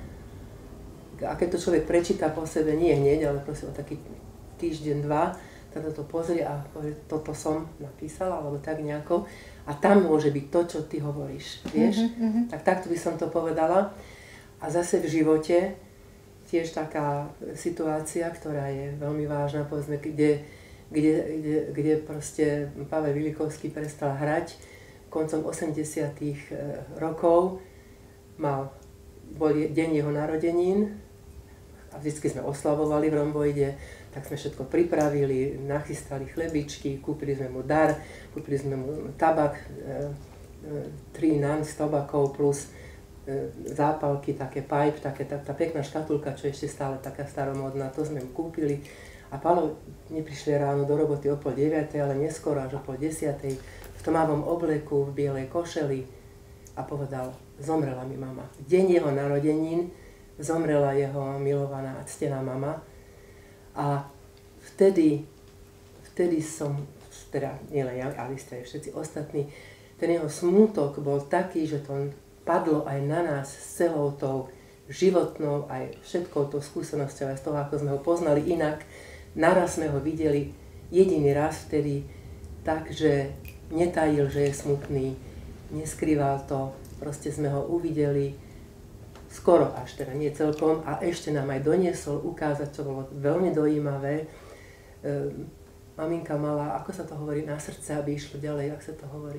a keď to človek prečíta po sebe, nie hneď, ale prosím o taký týždeň, dva, teda to pozrie a povie, toto som napísala, alebo tak nejako. A tam môže byť to, čo ty hovoríš, vieš? Mm-hmm. Tak takto by som to povedala. A zase v živote tiež taká situácia, ktorá je veľmi vážna, povedzme, kde, kde, kde, kde proste Pavel Vilikovský prestal hrať koncom osemdesiatych rokov. Mal, bol deň jeho narodenín a vždycky sme oslavovali v Rhomboide, tak sme všetko pripravili, nachystali chlebičky, kúpili sme mu dar, kúpili sme mu tabak, e, e, tri nan s tabakov plus e, zápalky, také pipe, také, tá, tá pekná škatulka, čo je ešte stále taká staromodná, to sme mu kúpili. A Pálo neprišli ráno do roboty o pol deviatej, ale neskoro až o pol desiatej, v tmavom obleku, v bielej košeli a povedal, zomrela mi mama. V deň jeho narodenín zomrela jeho milovaná a ctená mama. A vtedy, vtedy som, teda nielen ja, ale ste aj všetci ostatní, ten jeho smútok bol taký, že to padlo aj na nás s celou tou životnou, aj všetkou tou skúsenosťou, aj z toho, ako sme ho poznali inak. Naraz sme ho videli jediný raz vtedy tak, že netajil, že je smutný, neskrýval to, proste sme ho uvideli skoro až, teda nie celkom, a ešte nám aj doniesol ukázať, čo bolo veľmi dojímavé. Ehm, maminka mala, ako sa to hovorí, na srdce, aby išlo ďalej, jak sa to hovorí?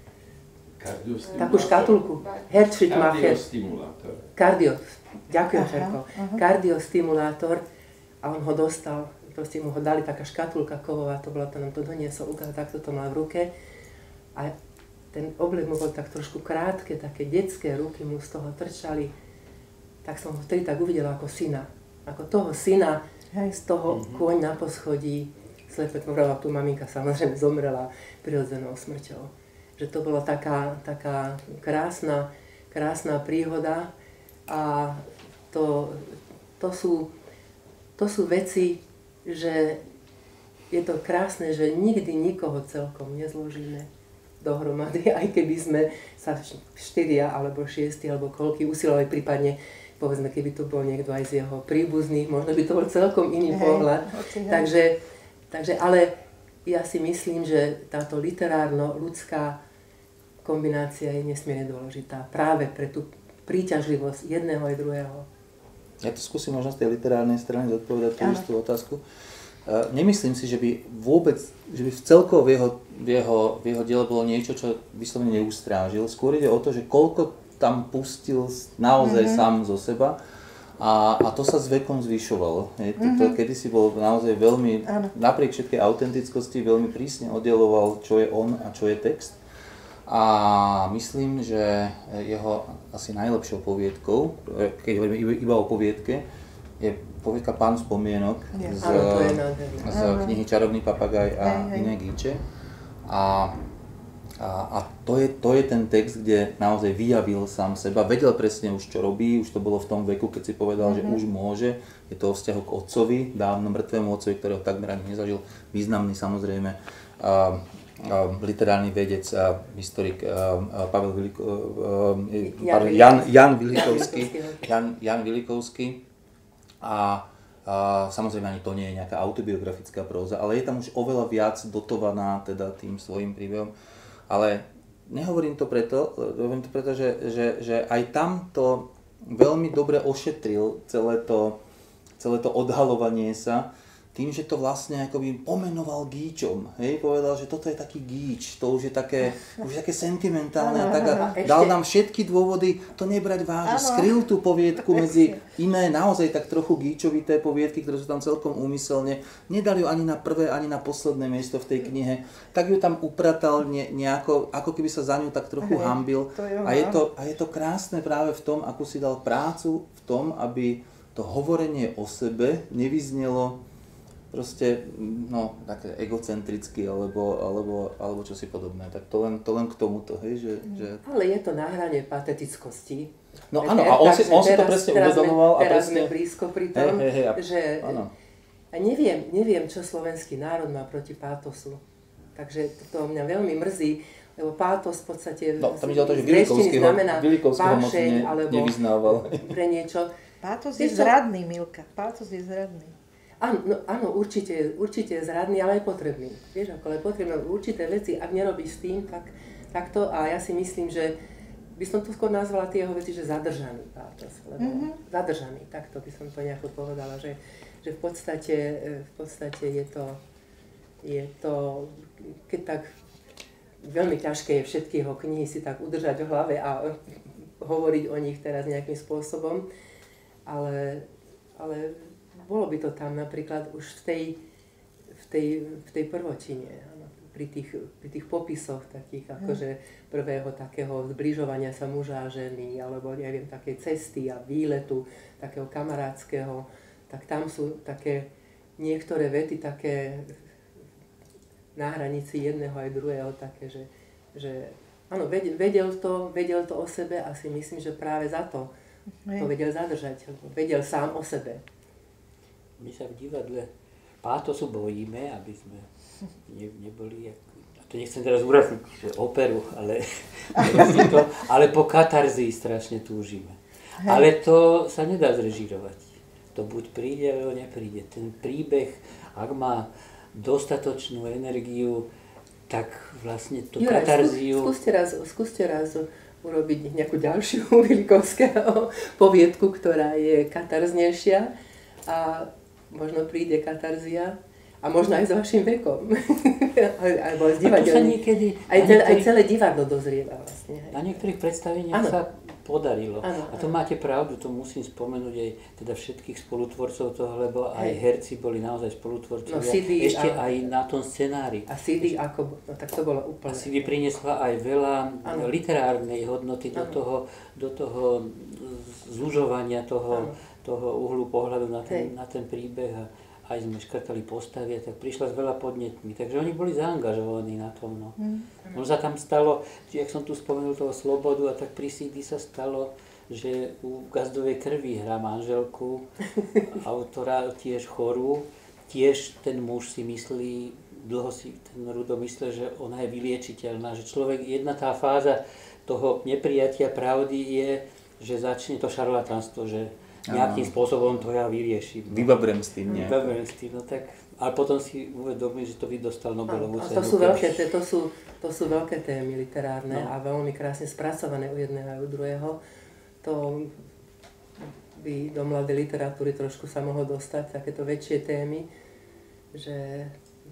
Takú škatulku. Herzschrittmacher. Kardiostimulátor. Kardio. Ďakujem, Ferko. Kardiostimulátor. A on ho dostal, proste mu ho dali, taká škatulka kovová, to bola, to nám to doniesol, ukázať, takto to mal v ruke. A ten oblek mu bol tak trošku krátke, také detské ruky mu z toho trčali. Tak som ho vtedy tak uvidela ako syna. Ako toho syna, hej, z toho mm-hmm. kôň na poschodí, slepé povedala, tu maminka samozrejme zomrela prirodzenou smrťou. Že to bola taká, taká krásna, krásna príhoda a to, to, sú, to sú veci, že je to krásne, že nikdy nikoho celkom nezložíme dohromady, aj keby sme sa štyria alebo šiesti alebo koľky usilovali, prípadne povedzme, keby tu bol niekto aj z jeho príbuzných, možno by to bol celkom iný hej, pohľad. Takže, takže, ale ja si myslím, že táto literárno-ľudská kombinácia je nesmierne dôležitá práve pre tú príťažlivosť jedného aj druhého. Ja to skúsim možno z tej literárnej strany zodpovedať tú istú otázku. Uh, nemyslím si, že by vôbec, že by v celkovo v jeho, v jeho, v jeho diele bolo niečo, čo vyslovene neustrážil. Skôr ide o to, že koľko tam pustil naozaj mm-hmm. sám zo seba a, a to sa s vekom zvyšovalo. Hej, to, to, kedysi bol naozaj veľmi, ano. Napriek všetkej autentickosti, veľmi prísne oddeloval, čo je on a čo je text. A myslím, že jeho asi najlepšou poviedkou, keď hovoríme iba o poviedke, je poviedka Pán spomienok yes. z, z knihy Čarovný papagaj a hej, hej. iné gíče. A A, a to, je, to je ten text, kde naozaj vyjavil sám seba, vedel presne už, čo robí, už to bolo v tom veku, keď si povedal, mm-hmm. že už môže. Je to o vzťahu k otcovi, dávno mŕtvemu otcovi, ktorého takmer ani nezažil. Významný samozrejme a, a, literárny vedec a historik a, a Pavel Viliko, a, Jan, Jan, Jan Vilikovský. Jan, Jan Vilikovský. A, a samozrejme ani to nie je nejaká autobiografická próza, ale je tam už oveľa viac dotovaná teda tým svojím príbehom. Ale nehovorím to preto, hovorím to preto, že, že, že aj tam to veľmi dobre ošetril celé to, celé to odhalovanie sa tým, že to vlastne akoby pomenoval gíčom. Hej, povedal, že toto je taký gíč, to už je také, už je také sentimentálne a tak a dal nám všetky dôvody to nebrať vážne. Skryl tú poviedku medzi iné, naozaj tak trochu gíčovité poviedky, ktoré sú tam celkom úmyselne. Nedal ju ani na prvé, ani na posledné miesto v tej knihe. Tak ju tam upratal ne, nejako, ako keby sa za ňu tak trochu hey, hambil. A je, to, a je to krásne práve v tom, ako si dal prácu v tom, aby to hovorenie o sebe nevyznelo proste, no, také egocentricky, alebo, alebo, alebo čosi podobné. Tak to len, to len k tomuto, hej, že, že... Ale je to na hrane patetickosti. No áno, a on si, on si to presne uvedomoval. Teraz presne... sme blízko pri tom, hej, hej, hej, že... Áno. A neviem, neviem, čo slovenský národ má proti pátosu. Takže to mňa veľmi mrzí, lebo pátos v podstate no, tam ide o to, že z gréštiny znamená Vilikovského moc ne, alebo nevyznával. Pre niečo. Pátos je zradný, Milka. Pátos je zradný. Áno, no, áno určite, určite je zradný, ale aj potrebný. Vieš, ako je potrebné určité veci, ak nerobíš s tým, tak, tak to, a ja si myslím, že by som to skôr nazvala tie jeho veci, že zadržaný pátos, lebo mm-hmm. zadržaný, takto by som to nejako povedala, že, že v podstate, v podstate je to, je to, keď tak veľmi ťažké je všetky jeho knihy si tak udržať v hlave a hovoriť o nich teraz nejakým spôsobom, ale, ale bolo by to tam napríklad už v tej, v tej, v tej prvotine, áno, pri, tých, pri tých popisoch takých, akože prvého takého zbližovania sa muža a ženy, alebo neviem, takej cesty a výletu, takého kamarátskeho, tak tam sú také niektoré vety také na hranici jedného aj druhého, také, že, že áno, vedel to, vedel to o sebe a si myslím, že práve za to to vedel zadržať, vedel sám o sebe. My sa v divadle pátosu bojíme, aby sme ne, neboli, a to nechcem teraz uraziť, že operu, ale, to, ale po katarzii strašne túžime. Hej. Ale to sa nedá zrežírovať. To buď príde, alebo nepríde. Ten príbeh, ak má dostatočnú energiu, tak vlastne tú Juraj, katarziu... Skúste raz, skúste raz urobiť nejakú ďalšiu Vilikovského poviedku, ktorá je katarznejšia a možno príde katarzia a možno aj s vašim vekom. Alebo s divadelným. Niekedy, aj, celé, niektorých, aj celé divadlo dozrieva vlastne. Na niektorých predstaveniach sa podarilo. Ano, a to ano. Máte pravdu, to musím spomenúť aj teda všetkých spolutvorcov toho, lebo aj Hej. herci boli naozaj spolutvorcovia. No, Sidy, ešte a, aj na tom scenári. A Sidy, ako, no, tak to bolo úplne. A Sidy priniesla aj veľa ano. literárnej hodnoty do toho, do toho zužovania toho, toho uhlu pohľadu na ten, na ten príbeh. A aj sme škrtali postavy, tak prišla s veľa podnetmi. Takže oni boli zaangažovaní na tom. No. Mm. On sa tam stalo, jak som tu spomenul toho Slobodu, a tak pri Sidy sa stalo, že u Gazdovej krvi hrá manželku, autora tiež chorú. Tiež ten muž si myslí, dlho si ten Rudo myslel, že ona je vyliečiteľná. Že človek, jedna tá fáza toho neprijatia pravdy je, že začne to šarlatánstvo, že nejakým spôsobom to ja vyriešim. No. Vybabrem s tým, nie? Vybabrem s tým, no tak, ale potom si uvedomím, že to by dostal Nobelovú cenu. To sú veľké, to sú, to sú veľké témy literárne no. a veľmi krásne spracované u jedného a u druhého. To by do mladej literatúry trošku sa mohlo dostať, takéto väčšie témy, že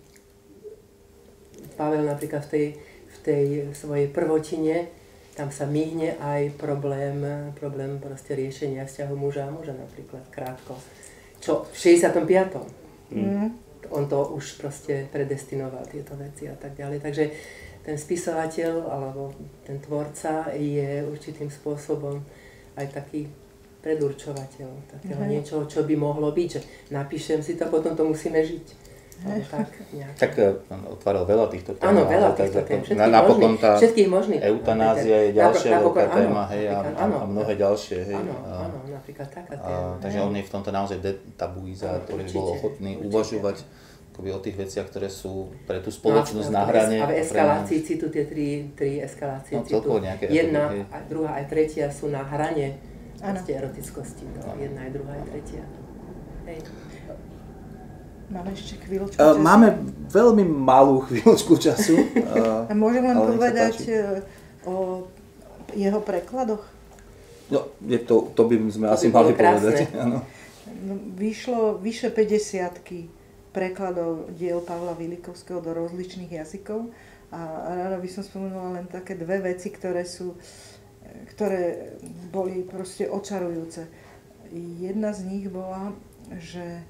Pavel napríklad v tej, v tej svojej prvotine tam sa myhne aj problém, problém proste riešenia vzťahu muža a muža napríklad, krátko. Čo v šesťdesiatom piatom Mm. On to už proste predestinoval, tieto veci a tak ďalej. Takže ten spisovateľ, alebo ten tvorca je určitým spôsobom aj taký predurčovateľ takého mm. niečoho, čo by mohlo byť, že napíšem si to, potom to musíme žiť. Tak, tak otváral veľa týchto tém. Áno, veľa týchto tém. Napokon tá všetkých možných. Eutanázia je ďalšia napokon, veľká téma, hej, a, áno, a mnohé ďalšie, hej. Áno, áno, napríklad taká téma. A, takže on je v tomto naozaj detabuizátor, ktorý bol ochotný určite uvažovať akoby o tých veciach, ktoré sú pre tú spoločnosť no, na hrane. A v eskalácii citu, tie tri, tri eskalácie no, citu. Jedna, a druhá aj tretia sú na hrane erotickosti. No. Jedna aj druhá aj tretia. Hej. Máme ešte chvíľočku času? Máme veľmi malú chvíľočku času. A môžem len povedať o jeho prekladoch? No, je to, to by sme to asi by mali krásne povedať. Áno. Vyšlo vyše päťdesiatky prekladov diel Pavla Vilikovského do rozličných jazykov a rada by som spomenula len také dve veci, ktoré sú, ktoré boli proste očarujúce. Jedna z nich bola, že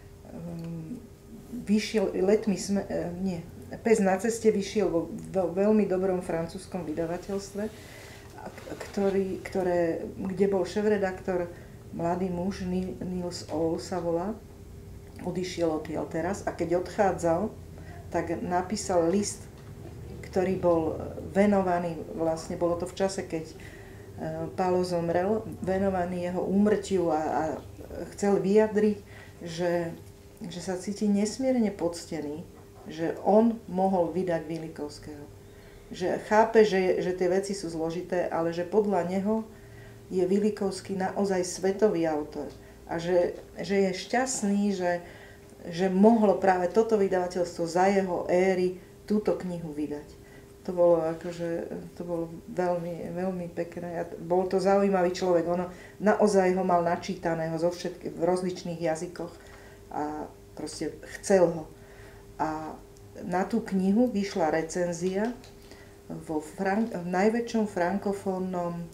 vyšiel letmi sme, nie, Pes na ceste vyšiel vo veľmi dobrom francúzskom vydavateľstve, ktorý, ktoré, kde bol šéfredaktor, mladý muž, Niels Ohl sa volá, odišiel odtiaľ teraz a keď odchádzal, tak napísal list, ktorý bol venovaný, vlastne bolo to v čase, keď Pálo zomrel, venovaný jeho úmrtiu a, a chcel vyjadriť, že že sa cíti nesmierne poctený, že on mohol vydať Vilikovského. Že chápe, že, že tie veci sú zložité, ale že podľa neho je Vilikovský naozaj svetový autor. A že, že je šťastný, že, že mohlo práve toto vydavateľstvo za jeho éry túto knihu vydať. To bolo akože, to bolo veľmi, veľmi pekné. Bol to zaujímavý človek. Ono naozaj ho mal načítaného zo všetkých, v rozličných jazykoch a proste chcel ho. A na tú knihu vyšla recenzia vo Frank- v najväčšom frankofónnom e,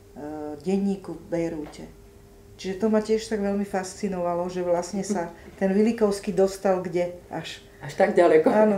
denníku v Bejrúte. Čiže to ma tiež tak veľmi fascinovalo, že vlastne sa ten Vilikovský dostal kde až. Až tak ďaleko. Áno.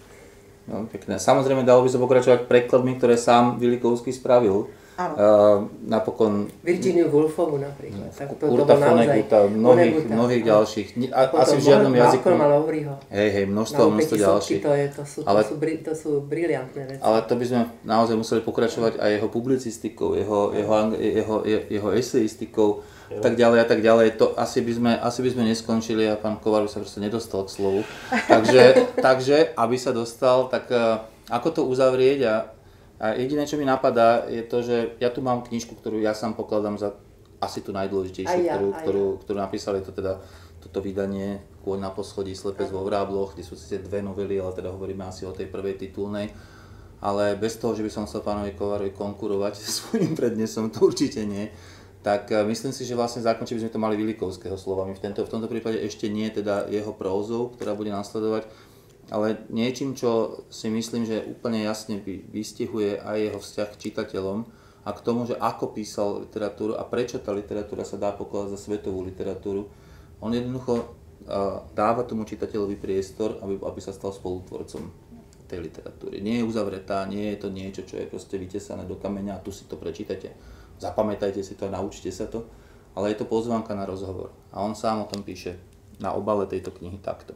No, pekné. Samozrejme, dalo by sa pokračovať prekladmi, ktoré sám Vilikovský spravil. Áno. Uh, napokon... Virginiu Woolfovu napríklad. Tak to, Urta Vonneguta, mnohých, mnohých ďalších. A, asi v žiadnom jazyku. Hej, hej, množstvo, množstvo ďalších. To, je, to, sú, to, ale, sú, to sú briliantné veci. Ale to by sme naozaj museli pokračovať aj jeho publicistikou, jeho, jeho, jeho, jeho, jeho eseistikou, tak ďalej a tak ďalej. To asi by sme, asi by sme neskončili a pán Kovar by sa proste nedostal k slovu. Takže, takže aby sa dostal, tak uh, ako to uzavrieť a A jediné, čo mi napadá, je to, že ja tu mám knižku, ktorú ja sám pokladám za asi tú najdôležitejšiu, ja, ktorú, ktorú, ja. ktorú napísali. Je to teda toto vydanie Kôň na poschodí, Slepec vo Vrábloch, kde sú síce dve novely, ale teda hovoríme asi o tej prvej titulnej. Ale bez toho, že by som chcel pánovi Kovárovi konkurovať svojím prednesom, to určite nie. Tak myslím si, že vlastne zákončí by sme to mali Vilikovského slovami. V, tento, v tomto prípade ešte nie teda jeho prózou, ktorá bude nasledovať, ale niečím, čo si myslím, že úplne jasne vystihuje aj jeho vzťah k čitateľom a k tomu, že ako písal literatúru a prečo tá literatúra sa dá pokladať za svetovú literatúru. On jednoducho dáva tomu čitateľovi priestor, aby, aby sa stal spolutvorcom tej literatúry. Nie je uzavretá, nie je to niečo, čo je proste vytesané do kameňa a tu si to prečítate. Zapamätajte si to a naučte sa to, ale je to pozvánka na rozhovor. A on sám o tom píše na obale tejto knihy takto.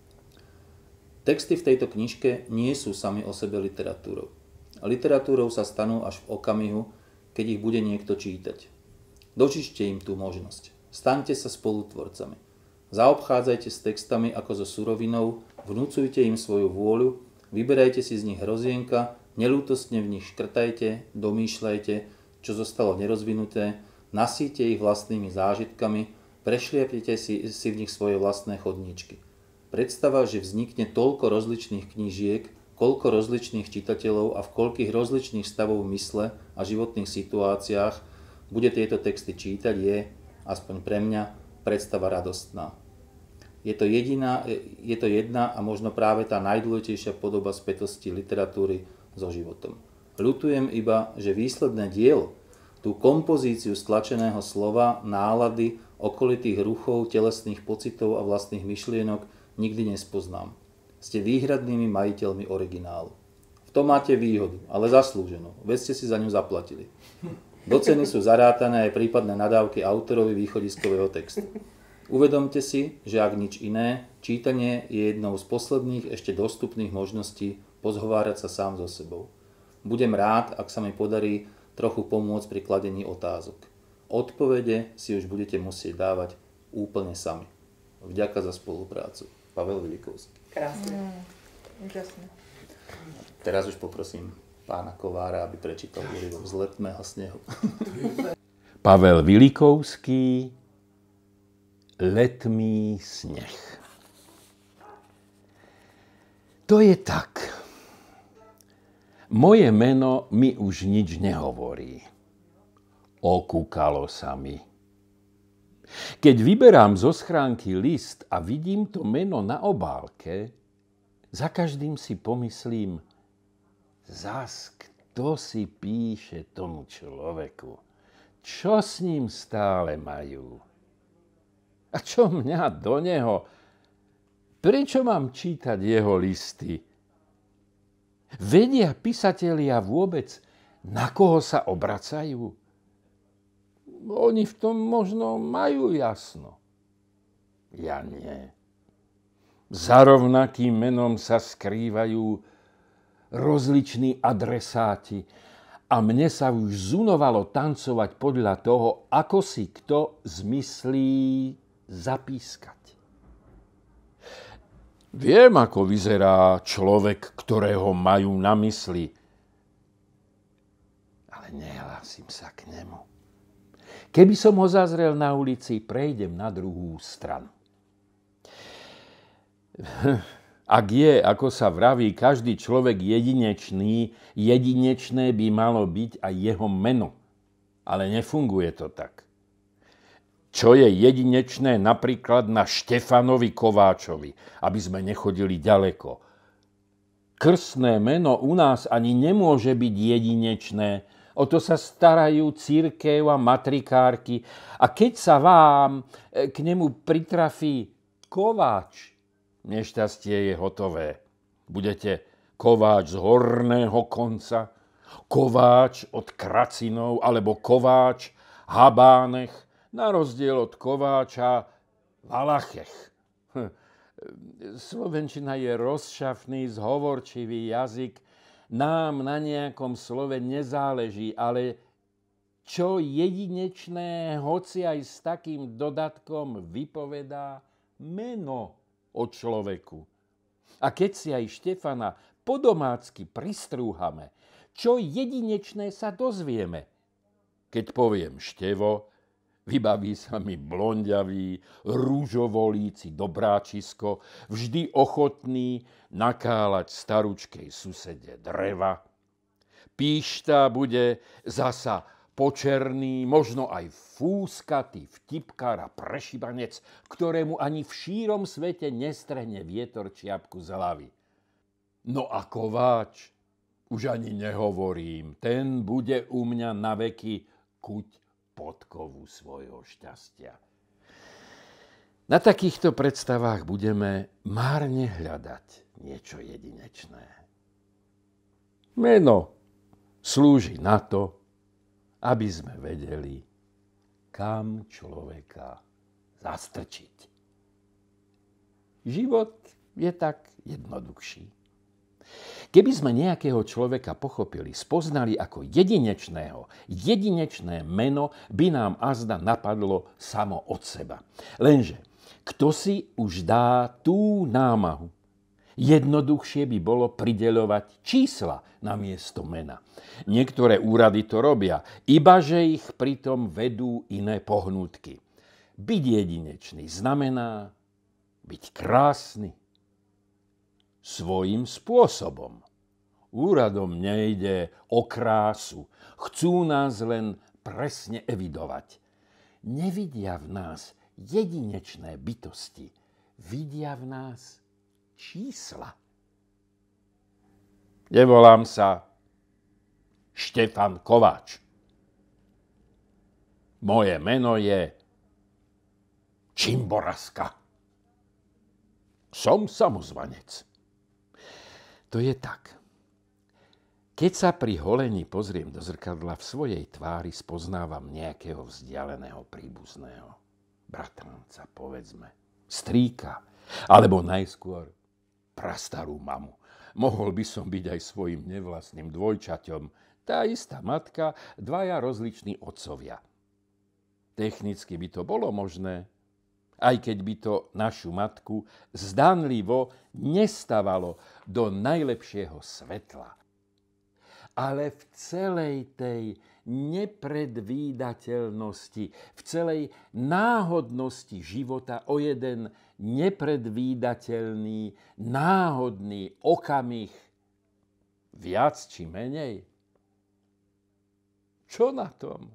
Texty v tejto knižke nie sú sami o sebe literatúrou. Literatúrou sa stanú až v okamihu, keď ich bude niekto čítať. Dočíšte im tú možnosť. Staňte sa spolutvorcami. Zaobchádzajte s textami ako so surovinou, vnúcujte im svoju vôľu, vyberajte si z nich hrozienka, neľútostne v nich škrtajte, domýšľajte, čo zostalo nerozvinuté, nasíte ich vlastnými zážitkami, prešliapite si, si v nich svoje vlastné chodníčky. Predstava, že vznikne toľko rozličných knížiek, koľko rozličných čitateľov a v koľkých rozličných stavov mysle a životných situáciách bude tieto texty čítať, je, aspoň pre mňa, predstava radostná. Je to, jediná, je to jedna a možno práve tá najdôležitejšia podoba spätosti literatúry so životom. Ľutujem iba, že výsledné dielo, tú kompozíciu stlačeného slova, nálady, okolitých ruchov, telesných pocitov a vlastných myšlienok nikdy nespoznám. Ste výhradnými majiteľmi originálu. V tom máte výhodu, ale zaslúženú. Veď ste si za ňu zaplatili. Do ceny sú zarátané aj prípadné nadávky autorovi východiskového textu. Uvedomte si, že ak nič iné, čítanie je jednou z posledných ešte dostupných možností pozhovárať sa sám so sebou. Budem rád, ak sa mi podarí trochu pomôcť pri kladení otázok. Odpovede si už budete musieť dávať úplne sami. Vďaka za spoluprácu. Pavel Vilikovský. Krásne. Mm, úžasné. Teraz už poprosím pána Kovára, aby prečítal úryvok z Letného snehu. Pavel Vilikovský, Letmý sneh. To je tak. Moje meno mi už nič nehovorí. Okúkalo sa mi. Keď vyberám zo schránky list a vidím to meno na obálke, za každým si pomyslím, zas kto si píše tomu človeku? Čo s ním stále majú? A čo mňa do neho? Prečo mám čítať jeho listy? Vedia písatelia vôbec, na koho sa obracajú? Oni v tom možno majú jasno. Ja nie. Za rovnakým menom sa skrývajú rozliční adresáti a mne sa už zunovalo tancovať podľa toho, ako si kto zmyslí zapískať. Viem, ako vyzerá človek, ktorého majú na mysli. ale nehlásim sa k nemu. Keby som ho zazrel na ulici, prejdem na druhú stranu. Ak je, ako sa vraví, každý človek jedinečný, jedinečné by malo byť aj jeho meno. Ale nefunguje to tak. Čo je jedinečné napríklad na Štefanovi Kováčovi, aby sme nechodili ďaleko. Krstné meno u nás ani nemôže byť jedinečné, o to sa starajú cirkev a matrikárky. A keď sa vám k nemu pritrafí Kováč, nešťastie je hotové. Budete Kováč z horného konca, Kováč od Kracinov alebo Kováč Habánech, na rozdiel od Kováča Valachech. Slovenčina je rozšafný, zhovorčivý jazyk. Nám na nejakom slove nezáleží, ale čo jedinečné, hoci aj s takým dodatkom vypovedá meno o človeku. A keď si aj Štefana podomácky pristrúhame, čo jedinečné sa dozvieme. Keď poviem Števo, vybaví sa mi blonďavý, rúžovolíci dobráčisko, vždy ochotný nakáľať staručkej susede dreva. Píšta bude zasa počerný, možno aj fúskatý vtipkár a prešibanec, ktorému ani v šírom svete nestrhne vietor čiapku z hlavy. No a Kováč, už ani nehovorím, ten bude u mňa naveky kuť podkovu svojho šťastia. Na takýchto predstavách budeme márne hľadať niečo jedinečné. Meno slúži na to, aby sme vedeli, kam človeka zastrčiť. Život je tak jednoduchší. Keby sme nejakého človeka pochopili, spoznali ako jedinečného, jedinečné meno by nám azda napadlo samo od seba. Lenže, kto si už dá tú námahu? Jednoduchšie by bolo prideľovať čísla namiesto mena. Niektoré úrady to robia, ibaže ich pritom vedú iné pohnútky. Byť jedinečný znamená byť krásny svojím spôsobom. Úradom nejde o krásu, chcú nás len presne evidovať. Nevidia v nás jedinečné bytosti, vidia v nás čísla. Nevolám sa Štefan Kováč. Moje meno je Čimboraska. Som samozvanec. To je tak. Keď sa pri holení pozriem do zrkadla, v svojej tvári spoznávam nejakého vzdialeného príbuzného. Bratranca, povedzme, strýka, alebo najskôr prastarú mamu. Mohol by som byť aj svojim nevlastným dvojčaťom. Tá istá matka, dvaja rozliční otcovia. Technicky by to bolo možné, aj keď by to našu matku zdánlivo nestavalo do najlepšieho svetla. Ale v celej tej nepredvídateľnosti, v celej náhodnosti života o jeden nepredvídateľný, náhodný okamih viac či menej. Čo na tom?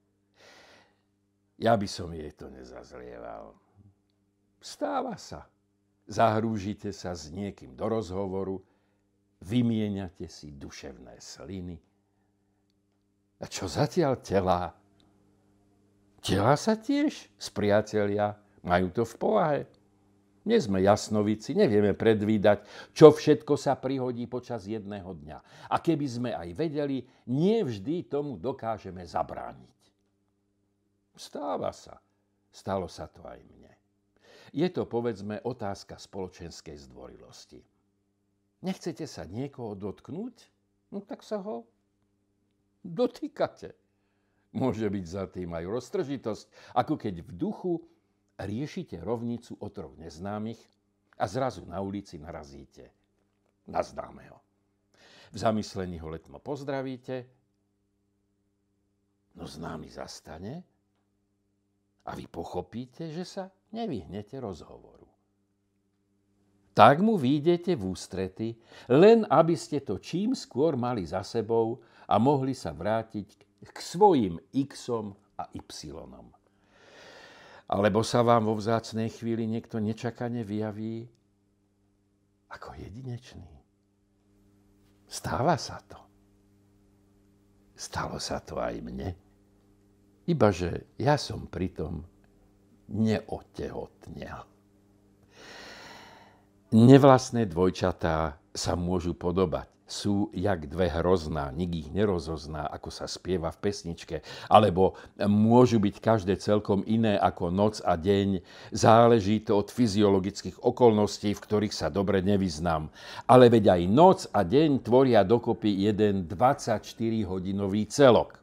Ja by som jej to nezazlieval. Stáva sa. Zahrúžite sa s niekým do rozhovoru, vymieňate si duševné sliny. A čo zatiaľ telá? Telá sa tiež spriatelia, majú to v povahe. Nie sme jasnovici, nevieme predvídať, čo všetko sa prihodí počas jedného dňa. A keby sme aj vedeli, nie vždy tomu dokážeme zabrániť. Stáva sa. Stalo sa to aj mne. Je to, povedzme, otázka spoločenskej zdvorilosti. Nechcete sa niekoho dotknúť? No tak sa ho dotýkate. Môže byť za tým aj roztržitosť, ako keď v duchu riešite rovnicu o troch neznámych a zrazu na ulici narazíte na známeho. V zamyslení ho letmo pozdravíte no známy zastane a vy pochopíte, že sa nevyhnete rozhovoru. Tak mu výjdete v ústrety, len aby ste to čím skôr mali za sebou a mohli sa vrátiť k svojim Xom a Ypsilonom. Alebo sa vám vo vzácnej chvíli niekto nečakane vyjaví ako jedinečný. Stáva sa to. Stalo sa to aj mne. Ibaže ja som pritom neotehotnel. Nevlastné dvojčatá sa môžu podobať. Sú jak dve hrozná, nik ich nerozozná, ako sa spieva v pesničke. Alebo môžu byť každé celkom iné ako noc a deň. Záleží to od fyziologických okolností, v ktorých sa dobre nevyznám. Ale veď aj noc a deň tvoria dokopy jeden dvadsaťštyrihodinový celok.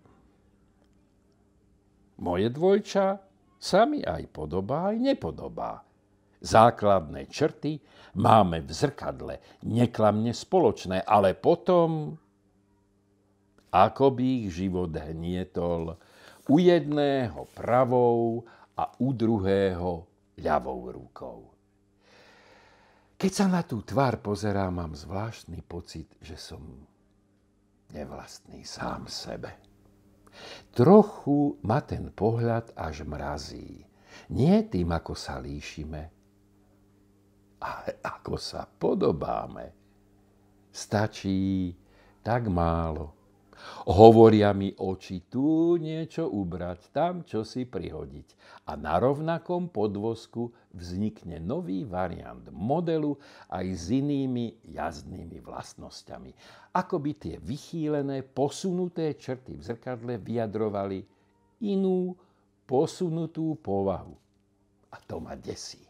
Moje dvojča sa mi aj podobá, aj nepodobá. Základné črty máme v zrkadle neklamne spoločné, ale potom, ako by ich život hnietol, u jedného pravou a u druhého ľavou rukou. Keď sa na tú tvár pozerám, mám zvláštny pocit, že som nevlastný sám sebe. Trochu ma ten pohľad až mrazí. Nie tým, ako sa líšime, ale ako sa podobáme. Stačí tak málo. Hovoria mi oči tu niečo ubrať, tam čo si prihodiť. A na rovnakom podvozku vznikne nový variant modelu aj s inými jazdnými vlastnosťami. Ako by tie vychýlené, posunuté črty v zrkadle vyjadrovali inú, posunutú povahu. A to ma desí.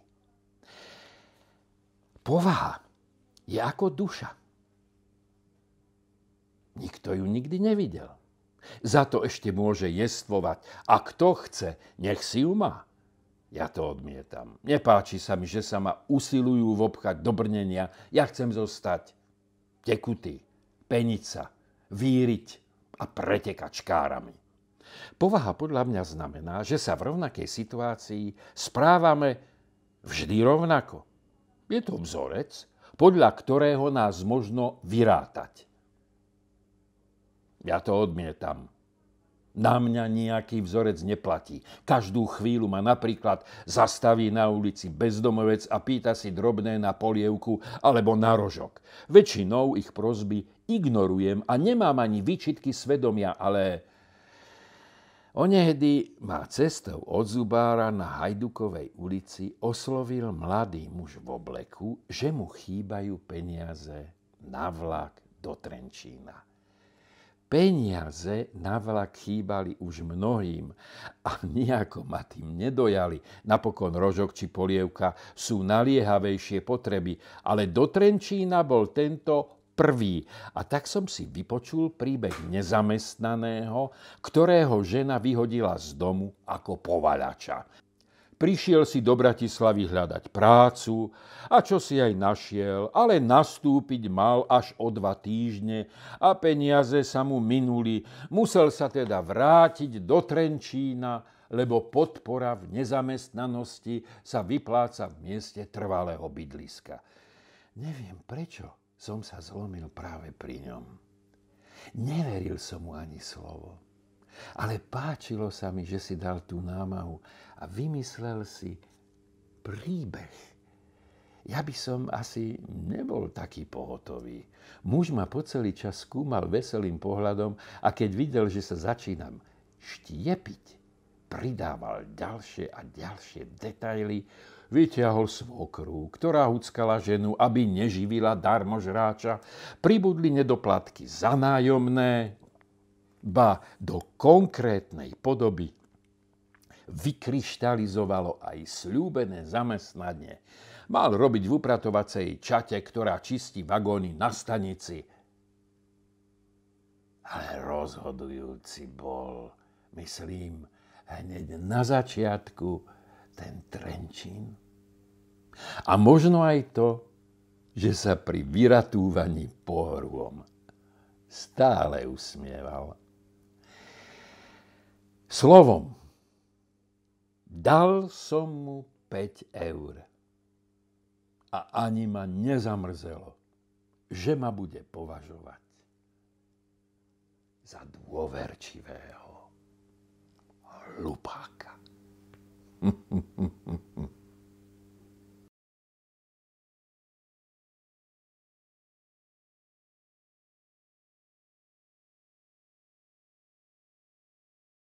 Povaha je ako duša. Nikto ju nikdy nevidel. Za to ešte môže jestvovať. A kto chce, nech si ju má. Ja to odmietam. Nepáči sa mi, že sa ma usilujú vopchať do brnenia. Ja chcem zostať tekutý, peniť sa, víriť a pretekať škárami. Povaha podľa mňa znamená, že sa v rovnakej situácii správame vždy rovnako. Je to vzorec, podľa ktorého nás možno vyrátať. Ja to odmietam. Na mňa nejaký vzorec neplatí. Každú chvíľu ma napríklad zastaví na ulici bezdomovec a pýta si drobné na polievku alebo na rožok. Väčšinou ich prosby ignorujem a nemám ani výčitky svedomia, ale onehdy ma cestou od zubára na Hajdukovej ulici oslovil mladý muž v obleku, že mu chýbajú peniaze na vlak do Trenčína. Peniaze na vlak chýbali už mnohým a nejako ma tým nedojali. Napokon rožok či polievka sú naliehavejšie potreby, ale do Trenčína bol tento prvý. A tak som si vypočul príbeh nezamestnaného, ktorého žena vyhodila z domu ako povaľača. Prišiel si do Bratislavy hľadať prácu a čo si aj našiel, ale nastúpiť mal až o dva týždne a peniaze sa mu minuli. Musel sa teda vrátiť do Trenčína, lebo podpora v nezamestnanosti sa vypláca v mieste trvalého bydliska. Neviem, prečo som sa zlomil práve pri ňom. Neveril som mu ani slovo. Ale páčilo sa mi, že si dal tú námahu a vymyslel si príbeh. Ja by som asi nebol taký pohotový. Muž ma po celý čas skúmal veselým pohľadom a keď videl, že sa začínam štiepiť, pridával ďalšie a ďalšie detaily, vyťahol svokru, ktorá huckala ženu, aby neživila darmožráča, pribudli nedoplatky za nájomné, ba do konkrétnej podoby vykryštalizovalo aj sľúbené zamestnanie. Mal robiť v upratovacej čate, ktorá čistí vagóny na stanici. Ale rozhodujúci bol, myslím, hneď na začiatku ten Trenčín. A možno aj to, že sa pri vyratúvaní pohrôm stále usmieval. Slovom, dal som mu päť eur a ani ma nezamrzelo, že ma bude považovať za dôverčivého hlupáka.